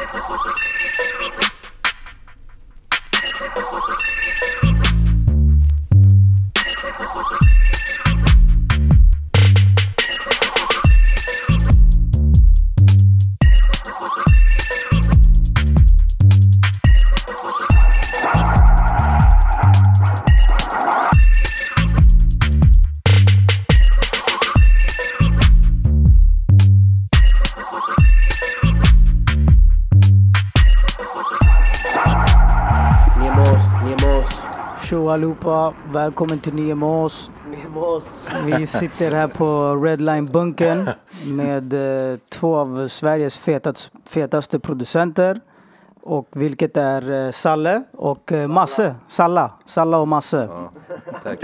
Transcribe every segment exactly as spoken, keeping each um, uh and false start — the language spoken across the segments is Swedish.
Tjo allihopa, välkommen till Niemos. Niemos. Vi sitter här på Redline-bunkern med eh, två av Sveriges fetast, fetaste producenter. Och vilket är eh, Salle och eh, Masse. Salla. Salla och Masse. Ja, tack.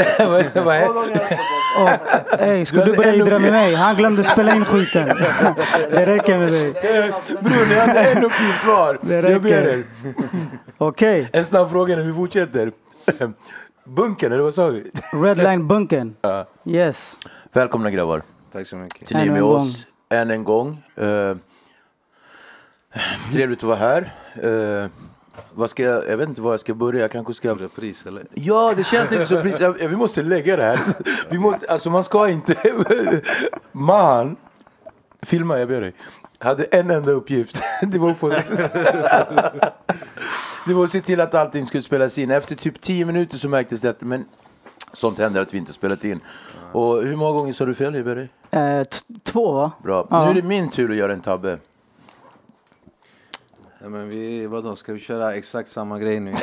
Och ey, ska du börja idra med mig? Han glömde spela in skiten. Det räcker med dig. Bror, ni hade en uppgift kvar. Det räcker. Okej. Okay. En snabb fråga när vi fortsätter. Bunken, eller vad sa vi? Redline-bunkern. Ja. Yes. Välkomna grabbar. Tack så mycket. Till ni med oss än en gång. Uh, trevligt att vara här. Uh, vad ska jag, jag vet inte var jag ska börja. Jag kanske ska... Repris, eller? Ja, det känns lite så pris. Ja, vi måste lägga det här. Vi måste, alltså man ska inte... Man, filma, jag ber dig. Hade en enda uppgift. Det var för... Det var att se till att allting skulle spelas in. Efter typ tio minuter så märktes det att men sånt händer att vi inte spelat in. Och hur många gånger sa du fel, Iberg? Eh, t- två va? Bra. Ja. Nu är det min tur att göra en tabbe. Ja, men vi, vadå, ska vi köra exakt samma grej nu?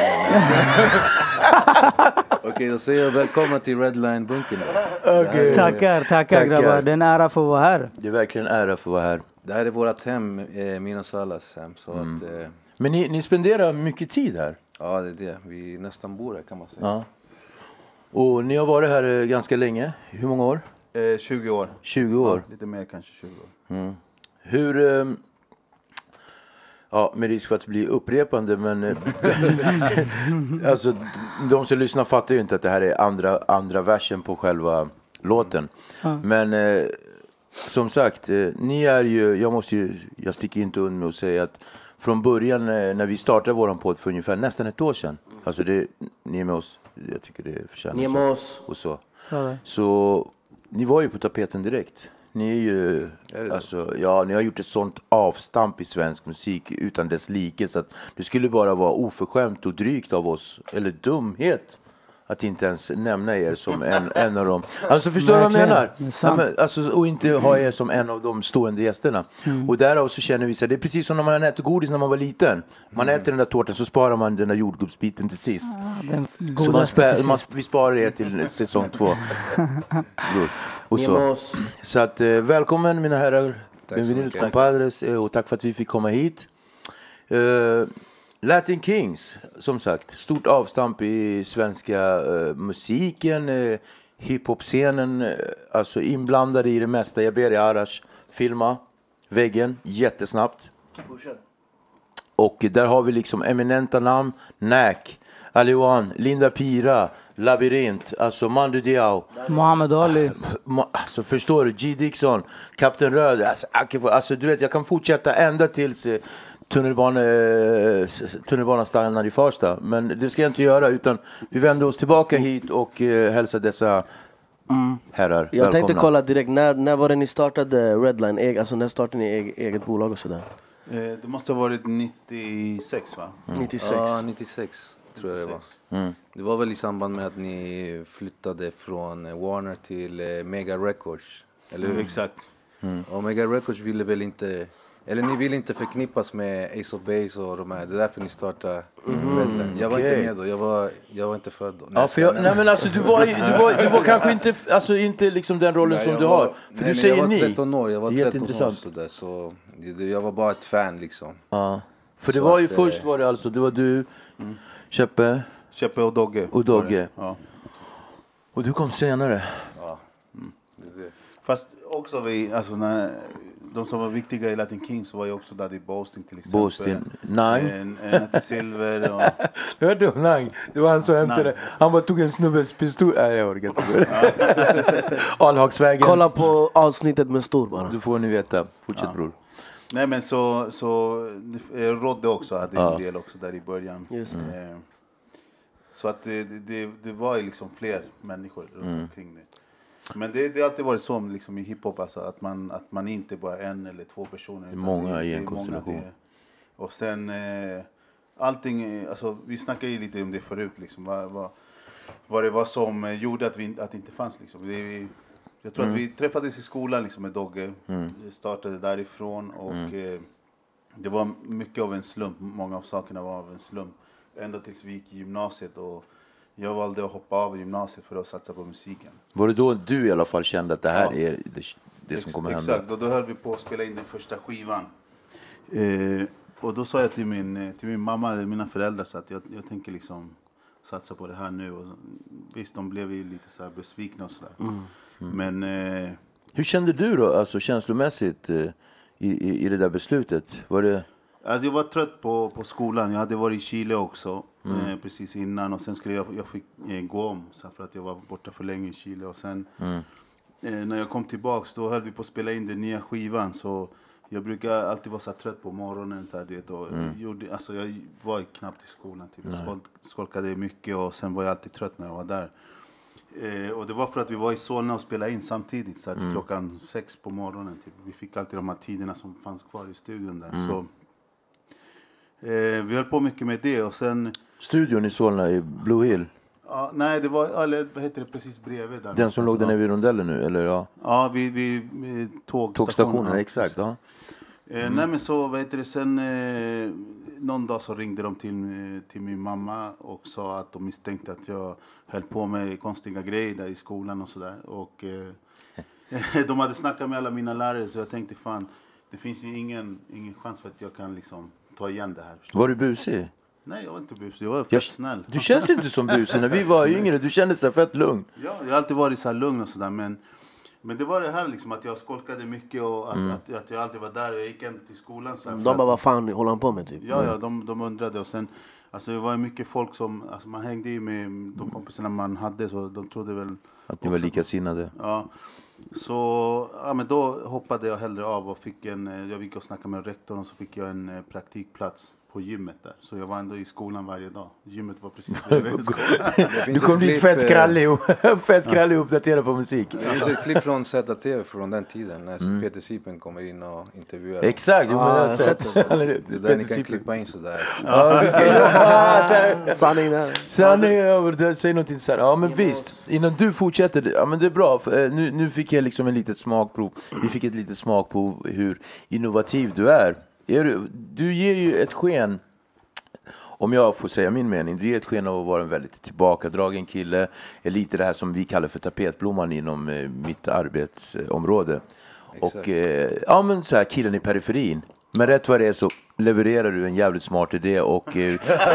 Okej, okay, då säger jag välkomna till Redline-bunkern. Okay. Tackar, tackar grabbar. Det är en ära för att vara här. Det är verkligen en ära för att vara här. Det här är vårt hem, eh, min och Sallas hem. Så Mm. att, eh, Men ni, ni spenderar mycket tid här. ja, det är det. Vi nästan bor här, kan man säga. Ja. Och ni har varit här eh, ganska länge. Hur många år? Eh, tjugo år. tjugo år. Ja, lite mer kanske tjugo år. Mm. Hur... Eh, ja, med risk för att bli upprepande, men... Eh, alltså, de som lyssnar fattar ju inte att det här är andra, andra versen på själva låten. Mm. Men... Eh, som sagt, eh, ni är ju... Jag måste ju... Jag sticker inte under med att säga att... Från början eh, när vi startade våran podd för ungefär nästan ett år sedan. Alltså det, ni är med oss. Jag tycker det förtjänar Ni är med oss. och så. Ja. Så ni var ju på tapeten direkt. Ni är ju... Är det alltså, ja, ni har gjort ett sånt avstamp i svensk musik utan dess like. Så att det skulle bara vara oförskämt och drygt av oss. Eller dumhet. Att inte ens nämna er som en, en av dem. Alltså förstår du vad jag menar? Ja, men, alltså, och inte ha er som en av de stående gästerna. Mm. Och därav så känner vi sig. Det är precis som när man äter godis när man var liten. Man äter den där tårtan så sparar man den där jordgubbsbiten till sist. Ja, så man spä, man, vi sparar er till säsong två. Och så. Så att, eh, välkommen mina herrar. Bienvenidos compadres. Och tack för att vi fick komma hit. Uh, Latin Kings, som sagt, stort avstamp i svenska uh, musiken, uh, hiphop-scenen, uh, alltså inblandade i det mesta. Jag ber Arash filma väggen jättesnabbt. Och där har vi liksom eminenta namn, Nack, Aliwan, Linda Pira, Labyrint, alltså Mandu Diao, Muhammad Ali. Alltså förstår du, G. Dixon, Kapten Röd, alltså, alltså du vet, jag kan fortsätta ända tills uh, tunnelbana, tunnelbanan stannar i Farsta. Men det ska jag inte göra, utan vi vänder oss tillbaka hit och eh, hälsar dessa mm. herrar Jag välkomna. tänkte kolla direkt, när, när var det ni startade Redline? Alltså när startade ni eget, eget bolag och sådär? Eh, det måste ha varit nittiosex va? Mm. nittiosex. Ja, nittiosex tror jag det var. Mm. Det var väl i samband med att ni flyttade från Warner till eh, Mega Records, eller hur? Mm, exakt. Mm. Och Mega Records ville väl inte... Eller ni vill inte förknippas med Ace of Base och de här. Det är därför ni startar mm. Redline. Jag var okay. inte med då. Jag var, jag var inte född då. Ja, för jag, nej men alltså du var, du var, du var kanske inte, alltså inte liksom den rollen nej, som du var, har. För nej, du säger jag var ni. tretton år. Jag var tretton år så där, så jag var bara ett fan liksom. Ja. För det så var ju att, först var det alltså, det var du, mm. Cheppe. Cheppe och Dogge. Och Dogge. Ja. Och du kom senare. Ja. Mm. Det är det. Fast också vi, alltså när... De som var viktiga i Latin Kings var ju också Daddy Boasting till exempel. Boasting, Nang. Natty Silver och... Hörde du Nang? Det var han som hämtade. Han bara tog en snubbes pistol. Nej, jag orkar inte. Alhagsvägen. Kolla på avsnittet med stor bara. Du får ni veta. Fortsätt ja. bror. Nej, men så, så Rodde också hade en Ja. del också där i början. Just det. Eh, Så att det, det, det var ju liksom fler människor runt Mm. omkring det. Men det, det har alltid varit så liksom i hiphop, alltså, att, man, att man inte bara är en eller två personer. Det är många utan i en är många, konstellation. det- Och sen eh, allting, eh, alltså, vi snackade ju lite om det förut, liksom, vad, vad, vad det var som eh, gjorde att, vi, att det inte fanns. Liksom. Det, vi, jag tror Mm. att vi träffades i skolan liksom, med Dogge, Vi startade därifrån och Mm. eh, det var mycket av en slump, många av sakerna var av en slump. Ända tills vi gick i gymnasiet och jag valde att hoppa av gymnasiet för att satsa på musiken. Var det då du i alla fall kände att det här Ja. är det, det som Ex- kommer hända? Exakt, och då höll vi på att spela in den första skivan. Eh, och då sa jag till min, eh, till min mamma, eller mina föräldrar, så att jag, jag tänker liksom satsa på det här nu. Och så, visst, de blev ju lite så här besvikna och sådär. Mm. Men eh, Hur kände du då, alltså känslomässigt, eh, i, i, i det där beslutet? Var det... alltså jag var trött på, på skolan. Jag hade varit i Chile också Mm. eh, precis innan. Och sen skulle jag, jag fick eh, gå om så här, för att jag var borta för länge i Chile. Och sen Mm. eh, när jag kom tillbaks, då höll vi på att spela in den nya skivan. Så jag brukar alltid vara så här trött på morgonen. Så här, det, och Mm. gjorde, alltså, jag var knappt i skolan. Typ. Jag skolk, skolkade mycket och sen var jag alltid trött när jag var där. Eh, och det var för att vi var i Solna och spelade in samtidigt. Så att Mm. klockan sex på morgonen. Typ. Vi fick alltid de här tiderna som fanns kvar i studion där. Mm. Så, eh, vi höll på mycket med det och sen... Studion i Solna i Blue Hill, Ja, nej, det var, eller vad heter det, precis bredvid där. den som låg där nere vid rondellen nu, eller ja? Ja, vid, vid, vid tågstationen. Tågstationen, exakt. Ja. Eh, nej, men så, vad heter det, sen eh, någon dag så ringde de till, eh, till min mamma och sa att de misstänkte att jag höll på med konstiga grejer där i skolan och sådär. Och eh, de hade snackat med alla mina lärare, så jag tänkte fan, det finns ju ingen, ingen chans för att jag kan liksom ta igen det här. förstår Var du? du busig? Nej, jag var inte busig, jag var fett Jag, snäll. du känns inte som busig. När vi var yngre, du kändes så här fett lugn. Ja, jag har alltid varit så här lugn och sådär, men, men det var det här liksom att jag skolkade mycket och att, Mm. att, att jag aldrig var där och jag gick ändå till skolan så här, för De bara, att, vad fan håller han på med typ? ja, ja, de, de undrade och sen, alltså det var ju mycket folk som, alltså man hängde ju med de kompisarna man hade, så de trodde väl Att ni var också- likasinnade. Ja, så ja, men då hoppade jag hellre av och fick en, eh, jag gick och snackade med rektorn och så fick jag en eh, praktikplats på gymmet där. Så jag var ändå i skolan varje dag. Gymmet var precis bredvid skolan. Det Du finns kom ett dit klipp, fett eh, krallig och, fett krallig och uppdaterad på musik. Det finns ett klipp från Z T V från den tiden när Peter Sipen kommer in och intervjuar. Exakt, jo, men jag har Ah, sett Det är där ni kan klippa in sådär. Ja, du ser. Sanning där. Sanning, ja, det- säg någonting så här. Ja, men visst, innan du fortsätter, ja men det är bra. För, eh, nu, nu fick jag liksom en litet smakprov. Vi fick ett litet smakprov hur innovativ du är. är du, du ger ju ett sken, om jag får säga min mening, du ger ett sken av att vara en väldigt tillbakadragen kille. Är lite det här som vi kallar för tapetblomman inom eh, mitt arbetsområde. Exakt. Och eh, ja, men så här, killen i periferin. Men rätt vad det är så levererar du en jävligt smart idé och, eh,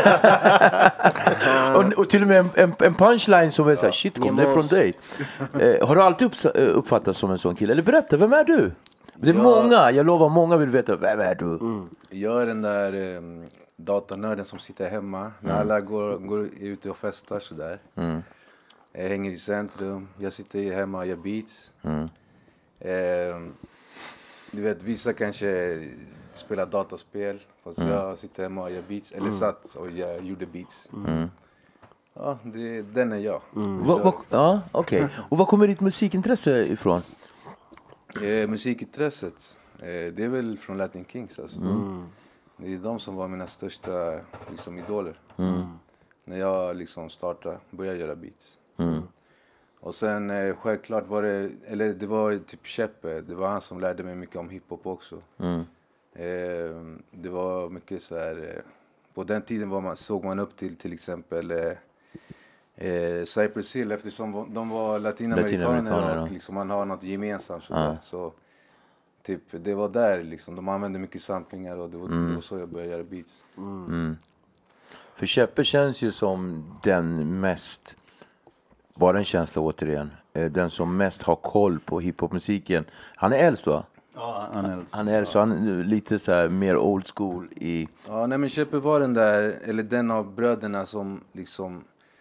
och, och till och med en, en, en punchline som är så här, shit, kom det från dig? Eh, har du alltid upps- eh, uppfattats som en sån kille? Eller berätta, vem är du? Det är Ja. många, jag lovar, många vill veta, vem är du? Jag är den där um, datanörden som sitter hemma när alla går, går ut och festar sådär. Mm. Jag hänger i centrum, jag sitter hemma och gör beats. Mm. Ehm, du vet, vissa kanske spelar dataspel, fast jag sitter hemma och gör beats. Eller satt och jag gjorde beats. Mm. Ja, det, den är jag. Va, va, ja, okej. Och var kommer ditt musikintresse ifrån? Eh, musikintresset, eh, det är väl från Latin Kings alltså. Det är de som var mina största liksom, idoler. När jag liksom startade, började göra beats. Och sen eh, självklart var det, eller det var typ Cheppe, det var han som lärde mig mycket om hiphop också. Mm. Eh, det var mycket så här, eh, på den tiden var man, såg man upp till till exempel eh, eh, Cypress Hill eftersom de var latinamerikaner Latinamerikaner, och ja. liksom man har något gemensamt sådär. Ja. Så typ det var där liksom, de använde mycket samplingar och det var, Mm. det var så jag började göra beats. För Cheppe känns ju som den mest, bara en känsla återigen, eh, den som mest har koll på hiphopmusiken. Han är äldst, va? Ja, han är Han är så han är lite så här mer old school i... Ja, nej men Cheppe var den där, eller den av bröderna som liksom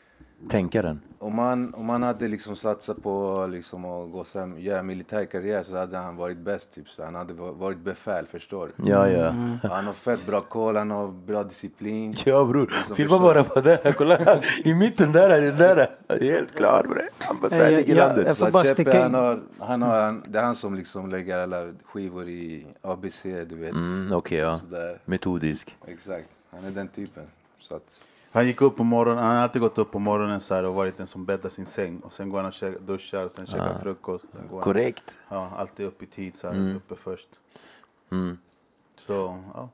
tänkaren. Om man, om man hade liksom satsat på liksom att gå sen, göra militärkarriär så hade han varit bäst. Typ. Så han hade varit befäl, förstår du? Ja, ja. Mm. Han har fett bra koll, han har bra disciplin. Ja, bror. Liksom filma bara på det här. Kolla, i mitten där är det där. Helt klar, bror. Han bara säger ligger i landet. Så Chepe, han har, han har, han, det är han som liksom lägger alla skivor i A B C, du vet. Mm, Okej, okay, ja. Sådär. Metodisk. Exakt, han är den typen. Så att... Han gick upp på morgonen, han har alltid gått upp på morgonen så här och varit den som bäddar sin säng. Och sen går han och käka, duschar, sen käkar ah. frukost. Sen går Korrekt. Han, ja, alltid upp i tid så här, mm. uppe först. Mm. Så, ja.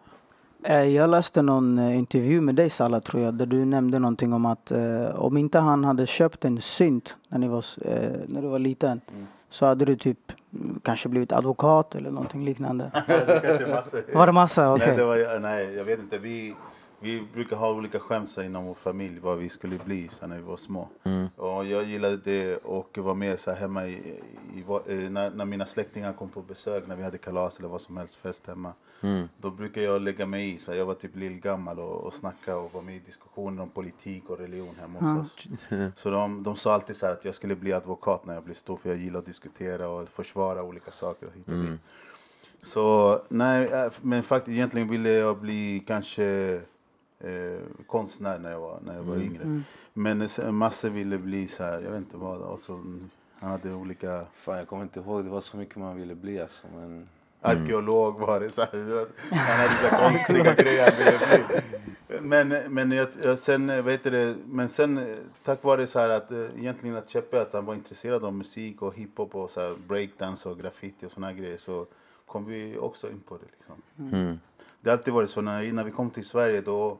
Jag läste någon intervju med dig, Salla, tror jag, där du nämnde någonting om att eh, om inte han hade köpt en synt när, ni var, eh, när du var liten mm. så hade du typ mm, kanske blivit advokat eller någonting liknande. det kanske massa. Var det massa? Okay. Nej, det var, nej, jag vet inte. Vi... Vi brukar ha olika skämt inom vår familj vad vi skulle bli så när vi var små. Mm. Och jag gillade det och var med så här hemma i, i, i, när, när mina släktingar kom på besök, när vi hade kalas eller vad som helst fest hemma. Mm. Då brukar jag lägga mig i. Så jag var typ lillgammal och, och snacka och var med i diskussioner om politik och religion hemma hos mm. oss. Så de, de sa alltid så här att jag skulle bli advokat när jag blev stor, för jag gillar att diskutera och försvara olika saker. Och hitta mm. Så nej, men faktiskt egentligen ville jag bli kanske... Eh, konstnär när jag var, när jag var mm. yngre. Mm. Men massor ville bli så här, jag vet inte vad också. Han hade olika... Fan, jag kommer inte ihåg, det var så mycket man ville bli alltså, men... Arkeolog var det så här, han hade så här konstiga grejer han ville bli. Men, men, jag, jag, sen, vet det, men sen tack vare så här att egentligen att Chepe, att han var intresserad av musik och hiphop och så här breakdance och graffiti och såna här grejer, så kom vi också in på det liksom. Mm. Det har alltid varit så, när, när vi kom till Sverige då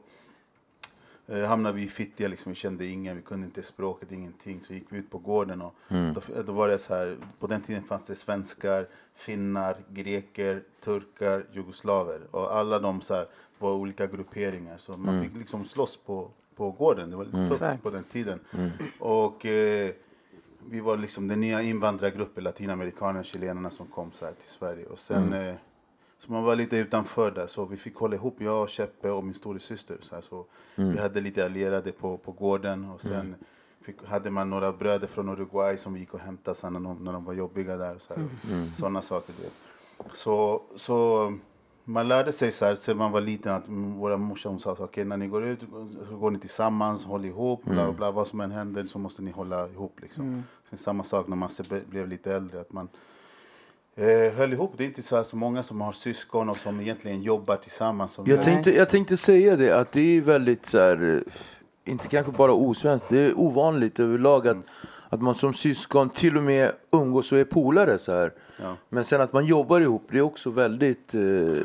eh, hamnade vi i Fittja liksom, vi kände ingen, vi kunde inte språket, ingenting. Så gick vi ut på gården och mm. då, då var det så här, på den tiden fanns det svenskar, finnar, greker, turkar, jugoslaver. Och alla de så här var olika grupperingar, så man mm. fick liksom slåss på, på gården, det var lite mm. tufft på den tiden. Mm. Och eh, vi var liksom den nya invandrargruppen, latinamerikaner, chilenarna som kom så här till Sverige. Och sen... Mm. Eh, Så man var lite utanför där, så vi fick hålla ihop, jag och Chepe och min stora syster. Så, här, så mm. vi hade lite allierade på, på gården, och sen mm. fick, hade man några bröder från Uruguay som vi gick och hämtade sen när de, när de var jobbiga där. Så här, mm. Sådana saker. Så, så man lärde sig så här, sen man var liten, att våra morsor sa okej, okay, när ni går ut så går ni tillsammans, håll ihop, bla, bla, vad som än händer så måste ni hålla ihop. Liksom. Mm. Sen samma sak när man blev lite äldre, att man Eh, höll ihop. Det är inte så, här, så många som har syskon och som egentligen jobbar tillsammans. Som jag, tänkte, jag tänkte säga det, att det är väldigt så här, inte kanske bara osvenskt, det är ovanligt överlag att, mm. att man som syskon till och med umgås och är polare så här. Ja. Men sen att man jobbar ihop, det är också väldigt eh,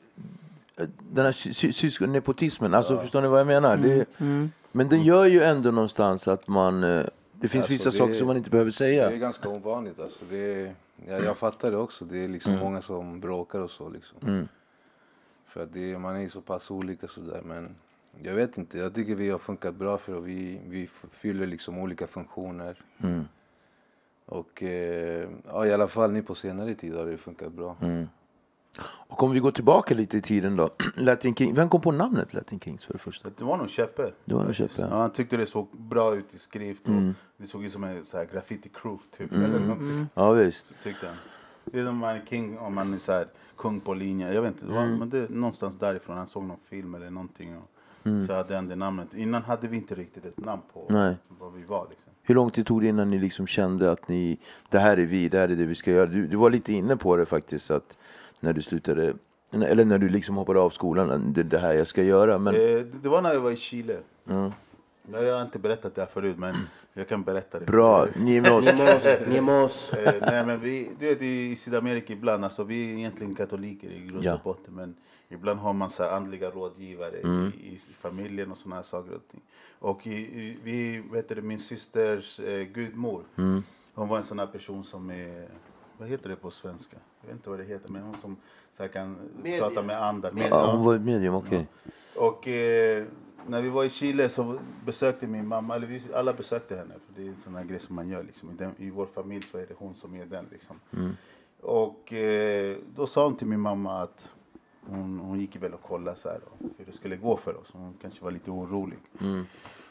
den här sy- syskon nepotismen, alltså ja. Förstår ni vad jag menar? Mm. Det, mm. Men den gör ju ändå någonstans att man eh, det finns alltså, vissa det, saker som man inte behöver säga. Det är ganska ovanligt alltså. Det är, ja, jag fattar det också. Det är liksom mm. många som bråkar och så liksom. Mm. För att det, man är så pass olika sådär. Men jag vet inte. Jag tycker vi har funkat bra för att vi, vi fyller liksom olika funktioner. Mm. Och eh, ja, i alla fall nu på senare tid har det funkat bra. Mm. Och om vi går tillbaka lite i tiden då. Latin King, vem kom på namnet Latin Kings för det första? Det var nog Chepe. Det var nog Chepe. Ja, han tyckte det såg bra ut i skrift och mm. det såg ut som en så här graffiti crew typ mm. eller någonting. Mm. Ja visst. Så tyckte han. Det är som man är king om man är så här kung på linjen. Jag vet inte, det var, mm. men det någonstans därifrån han såg någon film eller någonting och mm. så hade han det namnet. Innan hade vi inte riktigt ett namn på Nej. Vad vi var liksom. Hur lång tid tog det innan ni liksom kände att ni det här är vi, det här är det vi ska göra? Du, du var lite inne på det faktiskt, att när du slutade, eller när du liksom hoppade av skolan, det, det här jag ska göra. Men... Eh, det var när jag var i Chile. Mm. Jag har inte berättat det här förut, men jag kan berätta det. Bra, ni med oss. Ni med oss. eh, nej, men vi, du vet, i Sydamerika ibland, alltså vi är egentligen katoliker i grund och botten, men ibland har man så här andliga rådgivare mm. i, i familjen och såna här saker och ting. Och i, i, vi, vet du, min systers eh, gudmor, mm. hon var en sån här person som är, vad heter det på svenska? Jag vet inte vad det heter, men hon som så här, kan medium. Prata med andra. Med, ja, hon var ett medium, okej. Okay. Ja. Och eh, när vi var i Chile så besökte min mamma, eller vi alla besökte henne, för det är en sån här grej som man gör liksom. I, den, i vår familj så är det hon som är den liksom. Mm. Och eh, då sa hon till min mamma att hon, hon gick väl och kollade så här, hur det skulle gå för oss. Hon kanske var lite orolig. Mm.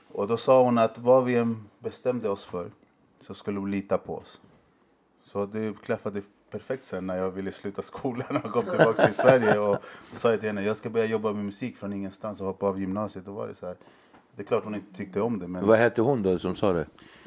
Och då sa hon att vad vi än bestämde oss för så skulle hon lita på oss. Så det klaffade perfekt sen när jag ville sluta skolan och kom tillbaka till Sverige. Och då sa jag till henne, jag ska börja jobba med musik från ingenstans och hoppa av gymnasiet. Då var det så här. Det är klart hon inte tyckte om det. Men... Vad hette hon då som sa det?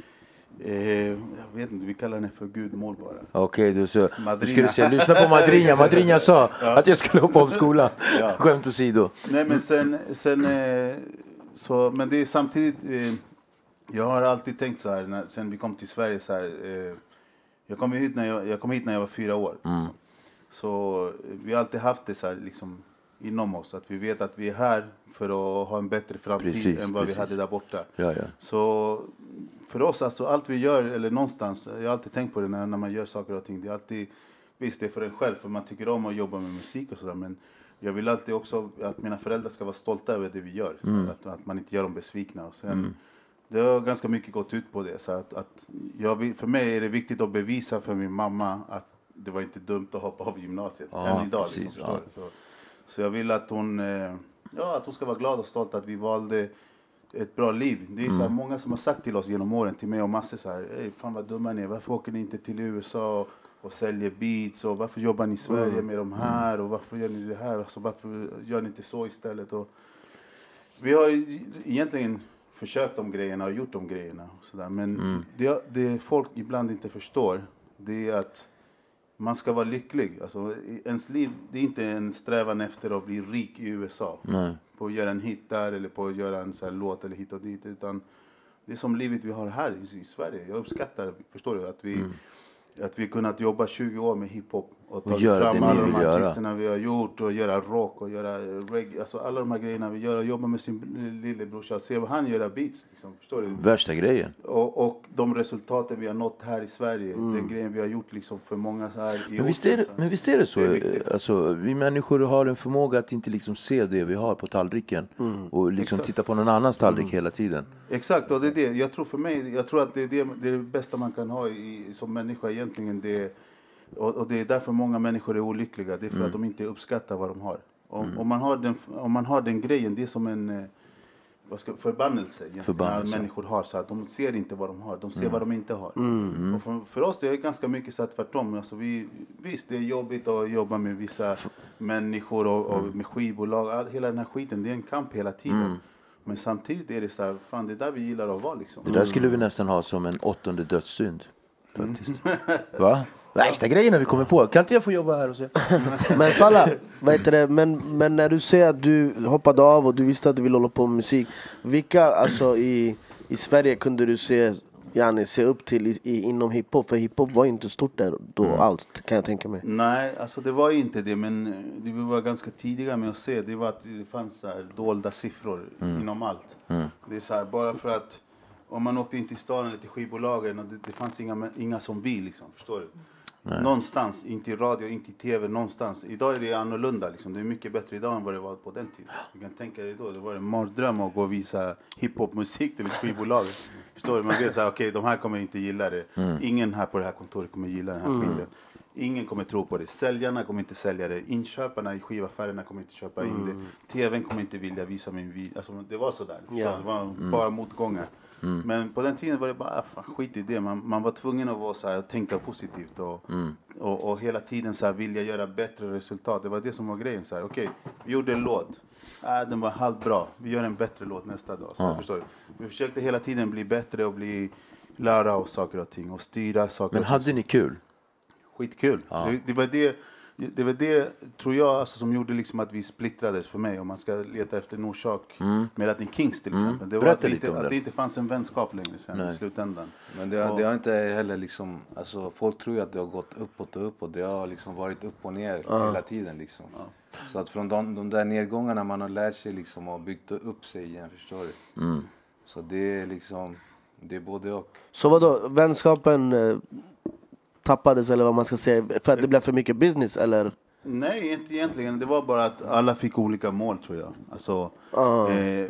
Eh, jag vet inte, vi kallar henne för gudmål bara. Okej, okay, du, så, du skulle säga, lyssna på Madrinha. Madrinha sa ja. att jag skulle hoppa av skolan. Ja. Skämt åsido. Nej, men sen, sen eh, så, men det är samtidigt, eh, jag har alltid tänkt så här, när, sen vi kom till Sverige så här, eh, jag kom hit när jag, jag kom hit när jag var fyra år. Mm. Så, så vi har alltid haft det så här, liksom, inom oss, att vi vet att vi är här för att ha en bättre framtid precis, än vad precis. vi hade där borta. Ja, ja. Så för oss, alltså allt vi gör, eller någonstans, jag har alltid tänkt på det när, när man gör saker och ting, det är alltid, visst det är för en själv, för man tycker om att jobba med musik och sådär, men jag vill alltid också att mina föräldrar ska vara stolta över det vi gör, mm. att, att man inte gör dem besvikna. Och sen, mm. det har ganska mycket gått ut på det, så att, att jag vill, för mig är det viktigt att bevisa för min mamma att det var inte dumt att hoppa av gymnasiet, ja, än idag. Precis, liksom, ja. så, så jag vill att hon, ja, att hon ska vara glad och stolt att vi valde ett bra liv. Det är så här, mm. många som har sagt till oss genom åren, till mig och massor så här, ey, fan vad dumma ni är, varför åker ni inte till U S A och, och säljer beats, och varför jobbar ni i Sverige mm. med de här, och varför gör ni det här, alltså, varför gör ni inte så istället? Och vi har egentligen försökt de grejerna och gjort de grejerna och så där, men mm. det, det folk ibland inte förstår, det är att man ska vara lycklig. Alltså, ens liv, det är inte en strävan efter att bli rik i U S A. Nej. På att göra en hit där eller på att göra en så här låt eller hit och dit. Utan det är som livet vi har här i, i Sverige. Jag uppskattar, förstår du, att vi, mm. att vi kunnat jobba tjugo år med hiphop. Och ta fram alla de artisterna göra. vi har gjort och göra rock och göra reggae. Alltså alla de här grejerna vi gör och jobba med sin lillebrorsa. Se vad han gör beats. Liksom, förstår du? Värsta grejen. Och, och de resultaten vi har nått här i Sverige. Mm. Den grejen vi har gjort liksom för många så här i men, visst är det, men visst är det så? Det är alltså, vi människor har en förmåga att inte liksom se det vi har på tallriken. Mm. Och liksom Exakt. titta på någon annans tallrik mm. hela tiden. Exakt, och det är det. Jag tror för mig, jag tror att det är det, det, är det bästa man kan ha i, som människa egentligen. Det Och, och det är därför många människor är olyckliga. Det är för mm. att de inte uppskattar vad de har. Om, mm. om, man, har den, om man har den grejen, det är som en vad ska, förbannelse. förbannelse. Människor har så att de ser inte vad de har. De ser mm. vad de inte har. Mm. Och för, för oss det är ganska mycket så att tvärtom. Alltså vi, visst, det är jobbigt att jobba med vissa F- människor och, och med skivbolag. All, hela den här skiten, det är en kamp hela tiden. Mm. Men samtidigt är det så här, fan det är där vi gillar att vara liksom. Det där skulle vi nästan ha som en åttonde dödssynd. Faktiskt. Mm. Va? Värsta grejerna vi kommer på. Kan inte jag få jobba här och se? Men Salah, vad heter det? Men, men när du säger att du hoppade av och du visste att du ville hålla på med musik. Vilka alltså i, i Sverige kunde du se, gärna se upp till i, i, inom hiphop? För hiphop var inte stort där då mm. alls, kan jag tänka mig. Nej, alltså det var inte det. Men det vi var ganska tidiga med att se. Det var att det fanns så här dolda siffror mm. inom allt. Mm. Det är så här, bara för att om man åkte in till stan eller till skivbolagen och det, det fanns inga, inga som vi liksom, förstår du? Nej. Någonstans, inte i radio, inte i tv, någonstans. Idag är det annorlunda liksom. Det är mycket bättre idag än vad det var på den tiden. Du kan tänka dig då, det var en mardröm att gå och visa hiphopmusik till ett skivbolag. Förstår du? Man vet såhär, okej, okay, de här kommer inte gilla det. Mm. Ingen här på det här kontoret kommer gilla den här mm. skiten. Ingen kommer tro på det. Säljarna kommer inte sälja det. Inköparna i skivaffärerna kommer inte köpa in mm. det. T V:n kommer inte vilja visa min video. Alltså, det var sådär. Ja. Det var mm. bara motgångar. Mm. Men på den tiden var det bara fan, skit i det. Man, man var tvungen att vara så här, tänka positivt och, mm. och, och hela tiden så här, vilja göra bättre resultat. Det var det som var grejen. Okej, okay, vi gjorde en låt. Ah, den var halvt bra. Vi gör en bättre låt nästa dag. Så, mm. förstår du? Vi försökte hela tiden bli bättre och bli lära oss saker och ting och styra saker. Men hade ni kul? Skitkul. Ja. Det, det var det. Det var det, tror jag, alltså, som gjorde liksom att vi splittrades för mig. Om man ska leta efter en orsak mm. med Latin Kings till exempel. Mm. Det var att, inte, att det inte fanns en vänskap längre sen Nej. i slutändan. Men det, och, det har inte heller liksom, alltså, folk tror ju att det har gått uppåt och uppåt. Det har liksom varit upp och ner uh. hela tiden liksom. Uh. Så att från de, de där nedgångarna man har lärt sig liksom och byggt upp sig igen, förstår du? Mm. Så det är liksom, det är både och. Så vadå, vänskapen eh, tappades eller vad man ska säga, för att det blev för mycket business eller? Nej, inte egentligen. Det var bara att alla fick olika mål, tror jag. Alltså, uh. eh,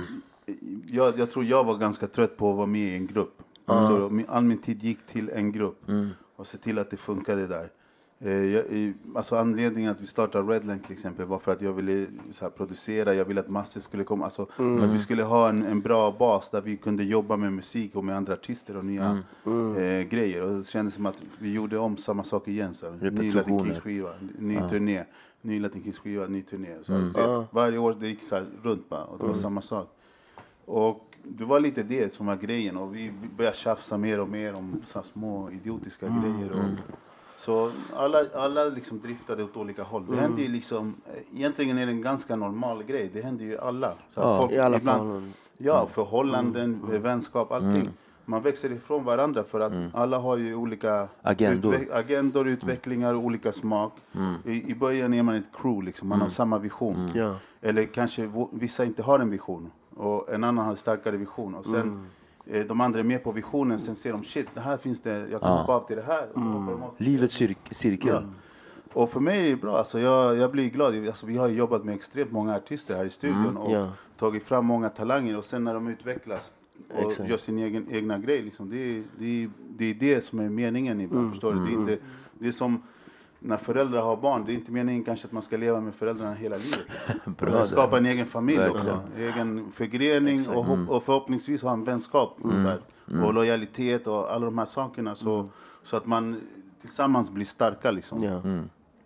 jag, jag tror jag var ganska trött på att vara med i en grupp. Uh. All min tid gick till en grupp mm. och se till att det funkade där. Eh, jag, i, alltså anledningen att vi startade Redline till exempel var för att jag ville så här, producera, jag ville att massor skulle komma, alltså mm. att vi skulle ha en, en bra bas där vi kunde jobba med musik och med andra artister och nya mm. Mm. Eh, grejer. Och det kändes som att vi gjorde om samma sak igen. Så här, ny Latin Kings skiva, ny ja. turné, ny Latin Kings skiva, ny turné. Så här, mm. det, varje år det gick så här runt bara, och det var mm. samma sak. Och det var lite det som var grejen, och vi började tjafsa mer och mer om så små idiotiska mm. grejer. Och, så alla, alla liksom driftade åt olika håll. Det mm. hände ju liksom, egentligen är det en ganska normal grej. Det händer ju alla. Så ja, folk, i alla ibland, fall. Ja, förhållanden, mm. vänskap, allting. Mm. Man växer ifrån varandra för att mm. alla har ju olika agendor, utveck- agendor utvecklingar och olika smak. Mm. I, I början är man ett crew, liksom. Man mm. har samma vision. Mm. Ja. Eller kanske v- vissa inte har en vision och en annan har en starkare vision. Och sen mm. de andra är med på visionen, sen ser de shit, det här finns det, jag kan ja. hoppa av till det här. Mm. Livets cir- cirkel. Ja. Och för mig är det bra, alltså jag, jag blir glad. Alltså vi har jobbat med extremt många artister här i studion mm. och ja. tagit fram många talanger, och sen när de utvecklas och Exakt. gör sin egen, egna grej, liksom, det, är, det, är, det är det som är meningen ibland, mm. förstår du? Det är, inte, det är som när föräldrar har barn, det är inte meningen kanske att man ska leva med föräldrarna hela livet. Liksom. Man ska skapa en egen familj Verkligen. också, egen förgrening och, hopp, och förhoppningsvis ha en vänskap mm. så här, mm. och lojalitet och alla de här sakerna, så, mm. så att man tillsammans blir starka. Liksom. Ja. Mm.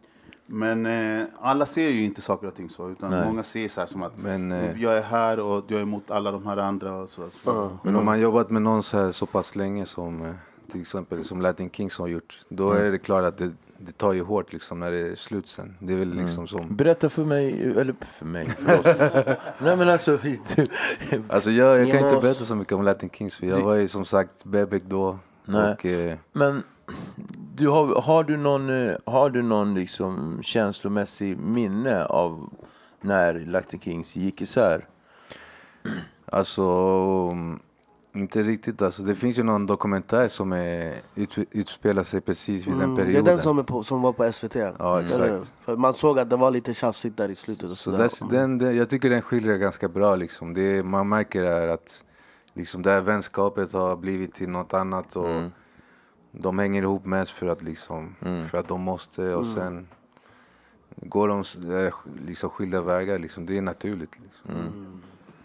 Men eh, alla ser ju inte saker och ting så, utan Nej. många ser så här som att Men, eh, jag är här och jag är emot alla de här andra. Och så, så. Uh, Men om man jobbat med någon så här så pass länge som eh, till exempel som Latin Kings har gjort, då mm. är det klart att det Det tar ju hårt liksom när det är slut sen. Det är väl liksom mm. som... Berätta för mig, eller för mig, för oss. Nej men alltså... alltså jag, jag kan inte berätta så mycket om Latin Kings, för jag var ju som sagt bebek då. Nej. Och, eh... Men du har, har du någon, har du någon liksom känslomässig minne av när Latin Kings gick isär? Alltså... Inte riktigt, alltså det finns ju någon dokumentär som är ut, utspelar sig precis vid mm, den perioden. Det är den som, är på, som var på S V T. Ja, exakt. För man såg att det var lite tjafsigt där i slutet. Och så så dess, den, den, jag tycker den skiljer ganska bra. Liksom. Det, man märker är att liksom, det här vänskapet har blivit till något annat. Och mm. de hänger ihop mest för att, liksom, mm. för att de måste. Och mm. sen går de liksom, skilda vägar. Liksom. Det är naturligt. Liksom. Mm.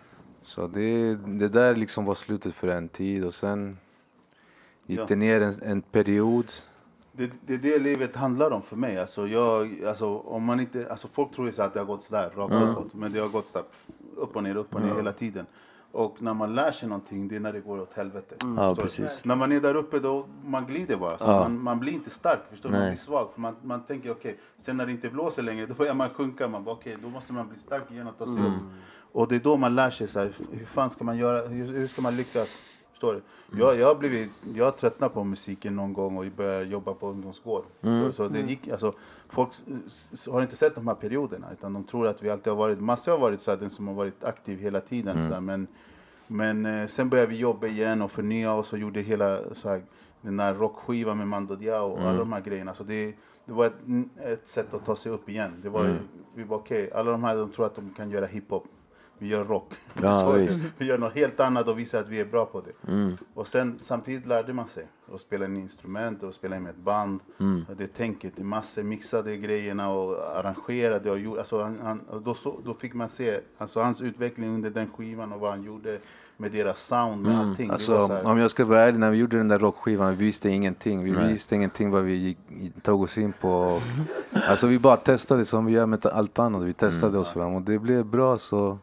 Så det, det där liksom var slutet för en tid, och sen gick ja. det ner en, en period. Det, det är det livet handlar om för mig. Alltså jag, alltså om man inte, alltså folk tror ju så att det har gått sådär rakt mm. uppåt, men det har gått så upp och ner, upp och ner mm. hela tiden. Och när man lär sig någonting, det är när det går åt helvete. Mm. Ja, precis. När man är där uppe då, man glider bara. Så ja. man, man blir inte stark, förstår du? Man blir svag. För man, man tänker okej, okay, sen när det inte blåser längre, då börjar man sjunka. Man bara okej, okay, då måste man bli stark igen och ta sig mm. upp. Och det är då man lär sig så här, hur fan ska man göra, hur, hur ska man lyckas? Förstår du? Mm. Jag, jag har blivit, jag tröttnat på musiken någon gång och började jobba på ungdomsgård. Mm. Så det gick, alltså, folk har inte sett de här perioderna, utan de tror att vi alltid har varit, massor har varit så här, den som har varit aktiv hela tiden. Mm. Så här, men men eh, sen började vi jobba igen och förnya oss och gjorde hela så här, den där rockskivan med Mando Diao och mm. alla de här grejerna. Så det, det var ett, ett sätt att ta sig upp igen. Det var, mm. vi var okej, okay. Alla de här de tror att de kan göra hiphop. Vi gör rock. Ja, vi gör något helt annat och visar att vi är bra på det. Mm. Och sen samtidigt lärde man sig att spela in instrument och spela in med ett band. Mm. Och det tänket, det massor mixade grejerna och arrangerade och gjorde. Alltså han, han, och då, så, då fick man se alltså hans utveckling under den skivan och vad han gjorde med deras sound, med mm. allting. Alltså, om jag ska vara ärlig, när vi gjorde den där rockskivan, vi visste ingenting. Vi Nej. visste ingenting vad vi gick, tog oss in på. Alltså vi bara testade som vi gör med allt annat. Vi testade mm. oss fram och det blev bra så.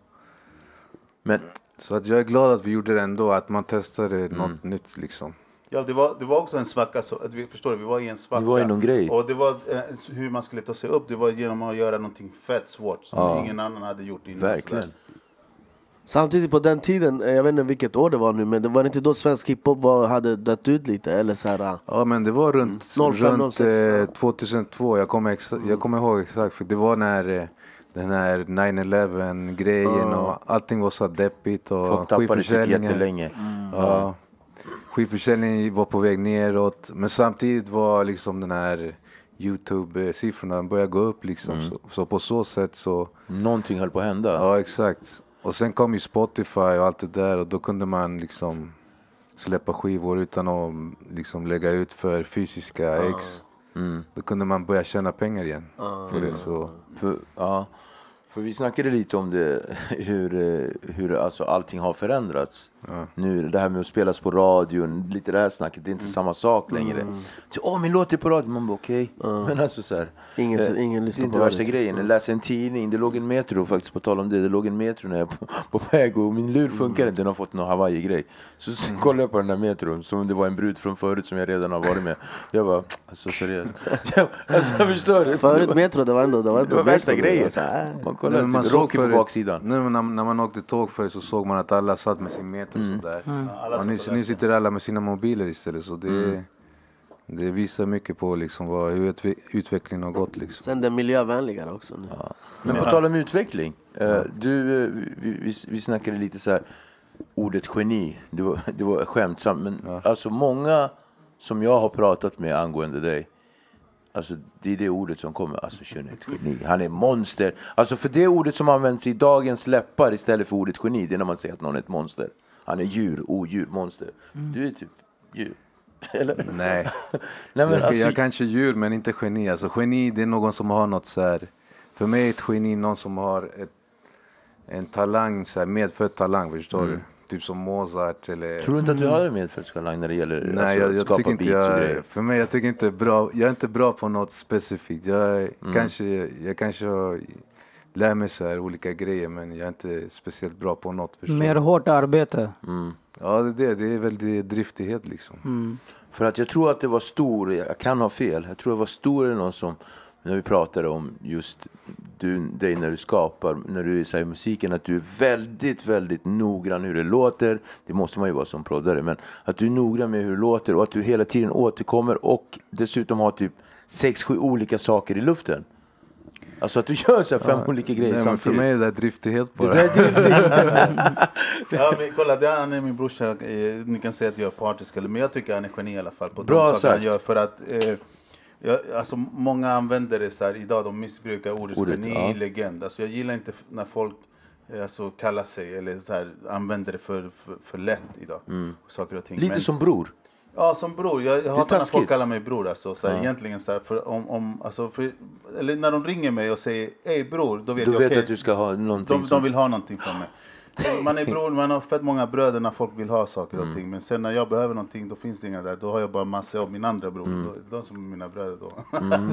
Men, så att jag är glad att vi gjorde det ändå, att man testade mm. något nytt liksom. Ja, det var, det var också en svacka, så att vi förstår det, vi var i en svacka. Vi var i någon grej. Och det var eh, hur man skulle ta sig upp, det var genom att göra någonting fett svårt som ja. ingen annan hade gjort innan. Verkligen. Samtidigt på den tiden, jag vet inte vilket år det var nu, men det var inte då svensk hiphop var, hade dött ut lite eller så här. Ja, men det var runt, noll fem, runt noll sex, eh, ja. tjugohundratvå, jag kommer, exa- jag kommer ihåg exakt, för det var när eh, den här nine eleven grejen uh. och allting var så deppigt och skivförsäljningen jättelänge. Mm. Ja, skivförsäljningen var på väg neråt, men samtidigt var liksom den här YouTube-siffrorna började gå upp liksom. Mm. Så, så på så sätt så någonting höll på att hända. Ja, exakt. Och sen kom ju Spotify och allt det där, och då kunde man liksom släppa skivor utan att liksom lägga ut för fysiska ex. Mm. Då kunde man börja tjäna pengar igen. Ah. För det, så. För, ja, för vi snackade lite om det, hur, hur alltså allting har förändrats. Ja. Nu det här med att spelas på radion, lite det här snacket, det är inte mm. samma sak längre. Mm. Så, åh, min låt är på radion, man bara okej. Okay. Mm. Men alltså så här, ingen, eh, ingen lyssnar det är inte på värsta grejen. Jag läste en tidning, det låg en metro faktiskt, på tal om det, det låg en metro när jag på, på väg och min lur funkar mm. inte, den har fått någon Hawaii-grej. Så, så mm. kollade jag på den där metron, som om det var en brud från förut som jag redan har varit med. Jag bara, alltså seriöst. Jag, alltså jag förstår det. Förut metro, det var ändå, det var ändå det var värsta grejen. Man kollade nej, man typ, såg på baksidan. Nu när, när man åkte tåg för så såg man att alla satt med sin metro mm. sådär. Mm. Ja, nu, nu sitter alla med sina mobiler istället, så det, mm. det visar mycket på liksom vad, hur utve- utvecklingen har gått. Liksom. Sen det miljövänligare också. Nu. Ja. Men på tal om utveckling, ja. du, vi, vi, vi snackade lite så här, ordet geni, det var, det var skämtsamt, men ja. alltså många som jag har pratat med angående dig, alltså det är det ordet som kommer, alltså Shun är ett geni, han är monster. Alltså för det ordet som används i dagens läppar istället för ordet geni, det är när man säger att någon är ett monster. Han är djur, odjur, monster. Mm. Du är typ djur. Eller? Nej. Nej men jag, alltså, jag kanske djur, men inte geni. Alltså geni, det är någon som har något så här. För mig är ett geni någon som har ett, en talang, så här, medfödd talang, förstår mm. du? Typ som Mozart eller... Tror du inte att du har en medfödd talang när det gäller nej, alltså, jag, jag skapa beats jag, och grejer? För mig, jag tycker inte bra. Jag är inte bra på något specifikt. Jag mm. kanske, jag kanske lär mig så här olika grejer, men jag är inte speciellt bra på något. Förstår. Mer hårt arbete. Mm. Ja, det är, det är väl det driftighet liksom. Mm. För att jag tror att det var stor, jag kan ha fel, jag tror det var stor eller någon som, när vi pratade om just du, dig när du skapar, när du säger musiken, att du är väldigt, väldigt noggrann hur det låter. Det måste man ju vara som proddare, men att du är noggrann med hur det låter och att du hela tiden återkommer och dessutom har typ sex, sju olika saker i luften. Alltså att du gör så här fem ja, olika grejer nej, samtidigt. För mig är det driftighet på det. Det är driftighet. Ja, men kolla, det han är min brorsa. Ni kan säga att jag är partisk, men jag tycker han är geni i alla fall på bra de saker han gör. För att, eh, jag, alltså många använder det så här, idag de missbrukar ordet, ordet geni, ja. legend. Alltså jag gillar inte när folk alltså, kallar sig, eller så här, använder det för, för, för lätt idag. Mm. Saker och ting. Lite men, som bror. Ja, som bror. Jag, jag hatar när folk kallar mig bror. Alltså, så här, ja. Egentligen så här, för om, om, alltså, för, eller när de ringer mig och säger hej bror, då vet du jag vet okay, att du ska ha någonting. De, som... de vill ha någonting från mig. Så man är bror, man har fett många bröder när folk vill ha saker och mm. ting. Men sen när jag behöver någonting, då finns det inga där. Då har jag bara massor av min andra bror. Mm. De som är mina bröder då. Mm.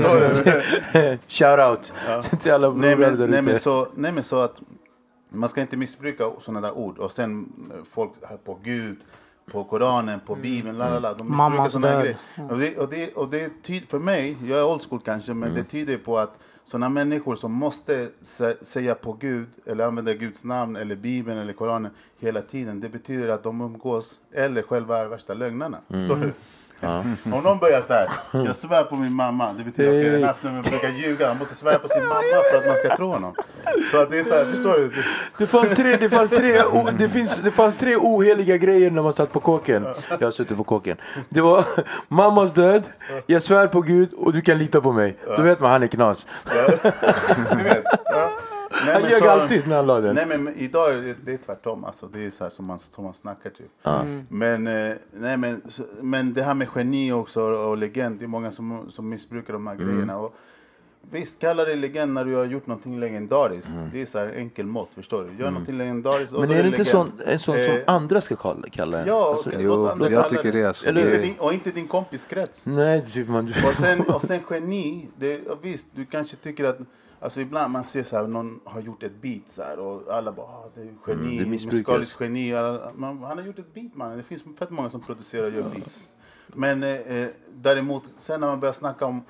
Shout out ja. till alla bröder nej, men, där nej, men så, nej men så att man ska inte missbruka sådana där ord. Och sen folk här på Gud, på Koranen, på Bibeln, la la la. De missbrukar sådana grejer. Och det, och det, och det tyder, för mig, jag är old school kanske, men mm. det tyder på att sådana människor som måste sä- säga på Gud, eller använda Guds namn, eller Bibeln, eller Koranen hela tiden, det betyder att de umgås, eller själva är värsta lögnarna. Mm. Förstår du? Ja. Om någon börjar så här, jag svär på min mamma, det betyder att okay, den här snubben brukar ljuga, han måste svära på sin mamma för att man ska tro honom. Så att det är så här, förstår du? Det fanns tre, det fanns tre, o, det finns, det fanns tre oheliga grejer när man satt på kåken. Jag har suttit på kåken. Det var mammas död, jag svär på Gud och du kan lita på mig. Då vet man han är knas. Ja. Du vet, ja. Nej, han ljög alltid när han la den. Nej, men idag är det, det är tvärtom. Alltså, det är så här som man, som man snackar typ. Mm. Men, eh, nej, men, så, men det här med geni också och, och legend, det är många som, som missbrukar de här mm. grejerna. Och, visst, kalla det legend när du har gjort någonting legendariskt. Mm. Det är så här enkel mått, förstår du? Gör mm. någonting legendariskt. Men är det, är det inte sån, en sån som eh, andra ska kalla, kalla det? Ja, alltså, okay. jo, jag, jag tycker det är så. Eller, det... Och inte din kompis krets. Nej, typ man... och, sen, och sen geni, det, visst, du kanske tycker att alltså ibland man ser så här, någon har gjort ett beat så här, och alla bara, ah, det är geni, mm, musikaliskt geni. Alla, man, han har gjort ett beat, man. Det finns fett många som producerar och gör beats. Men eh, däremot, sen när man börjar snacka om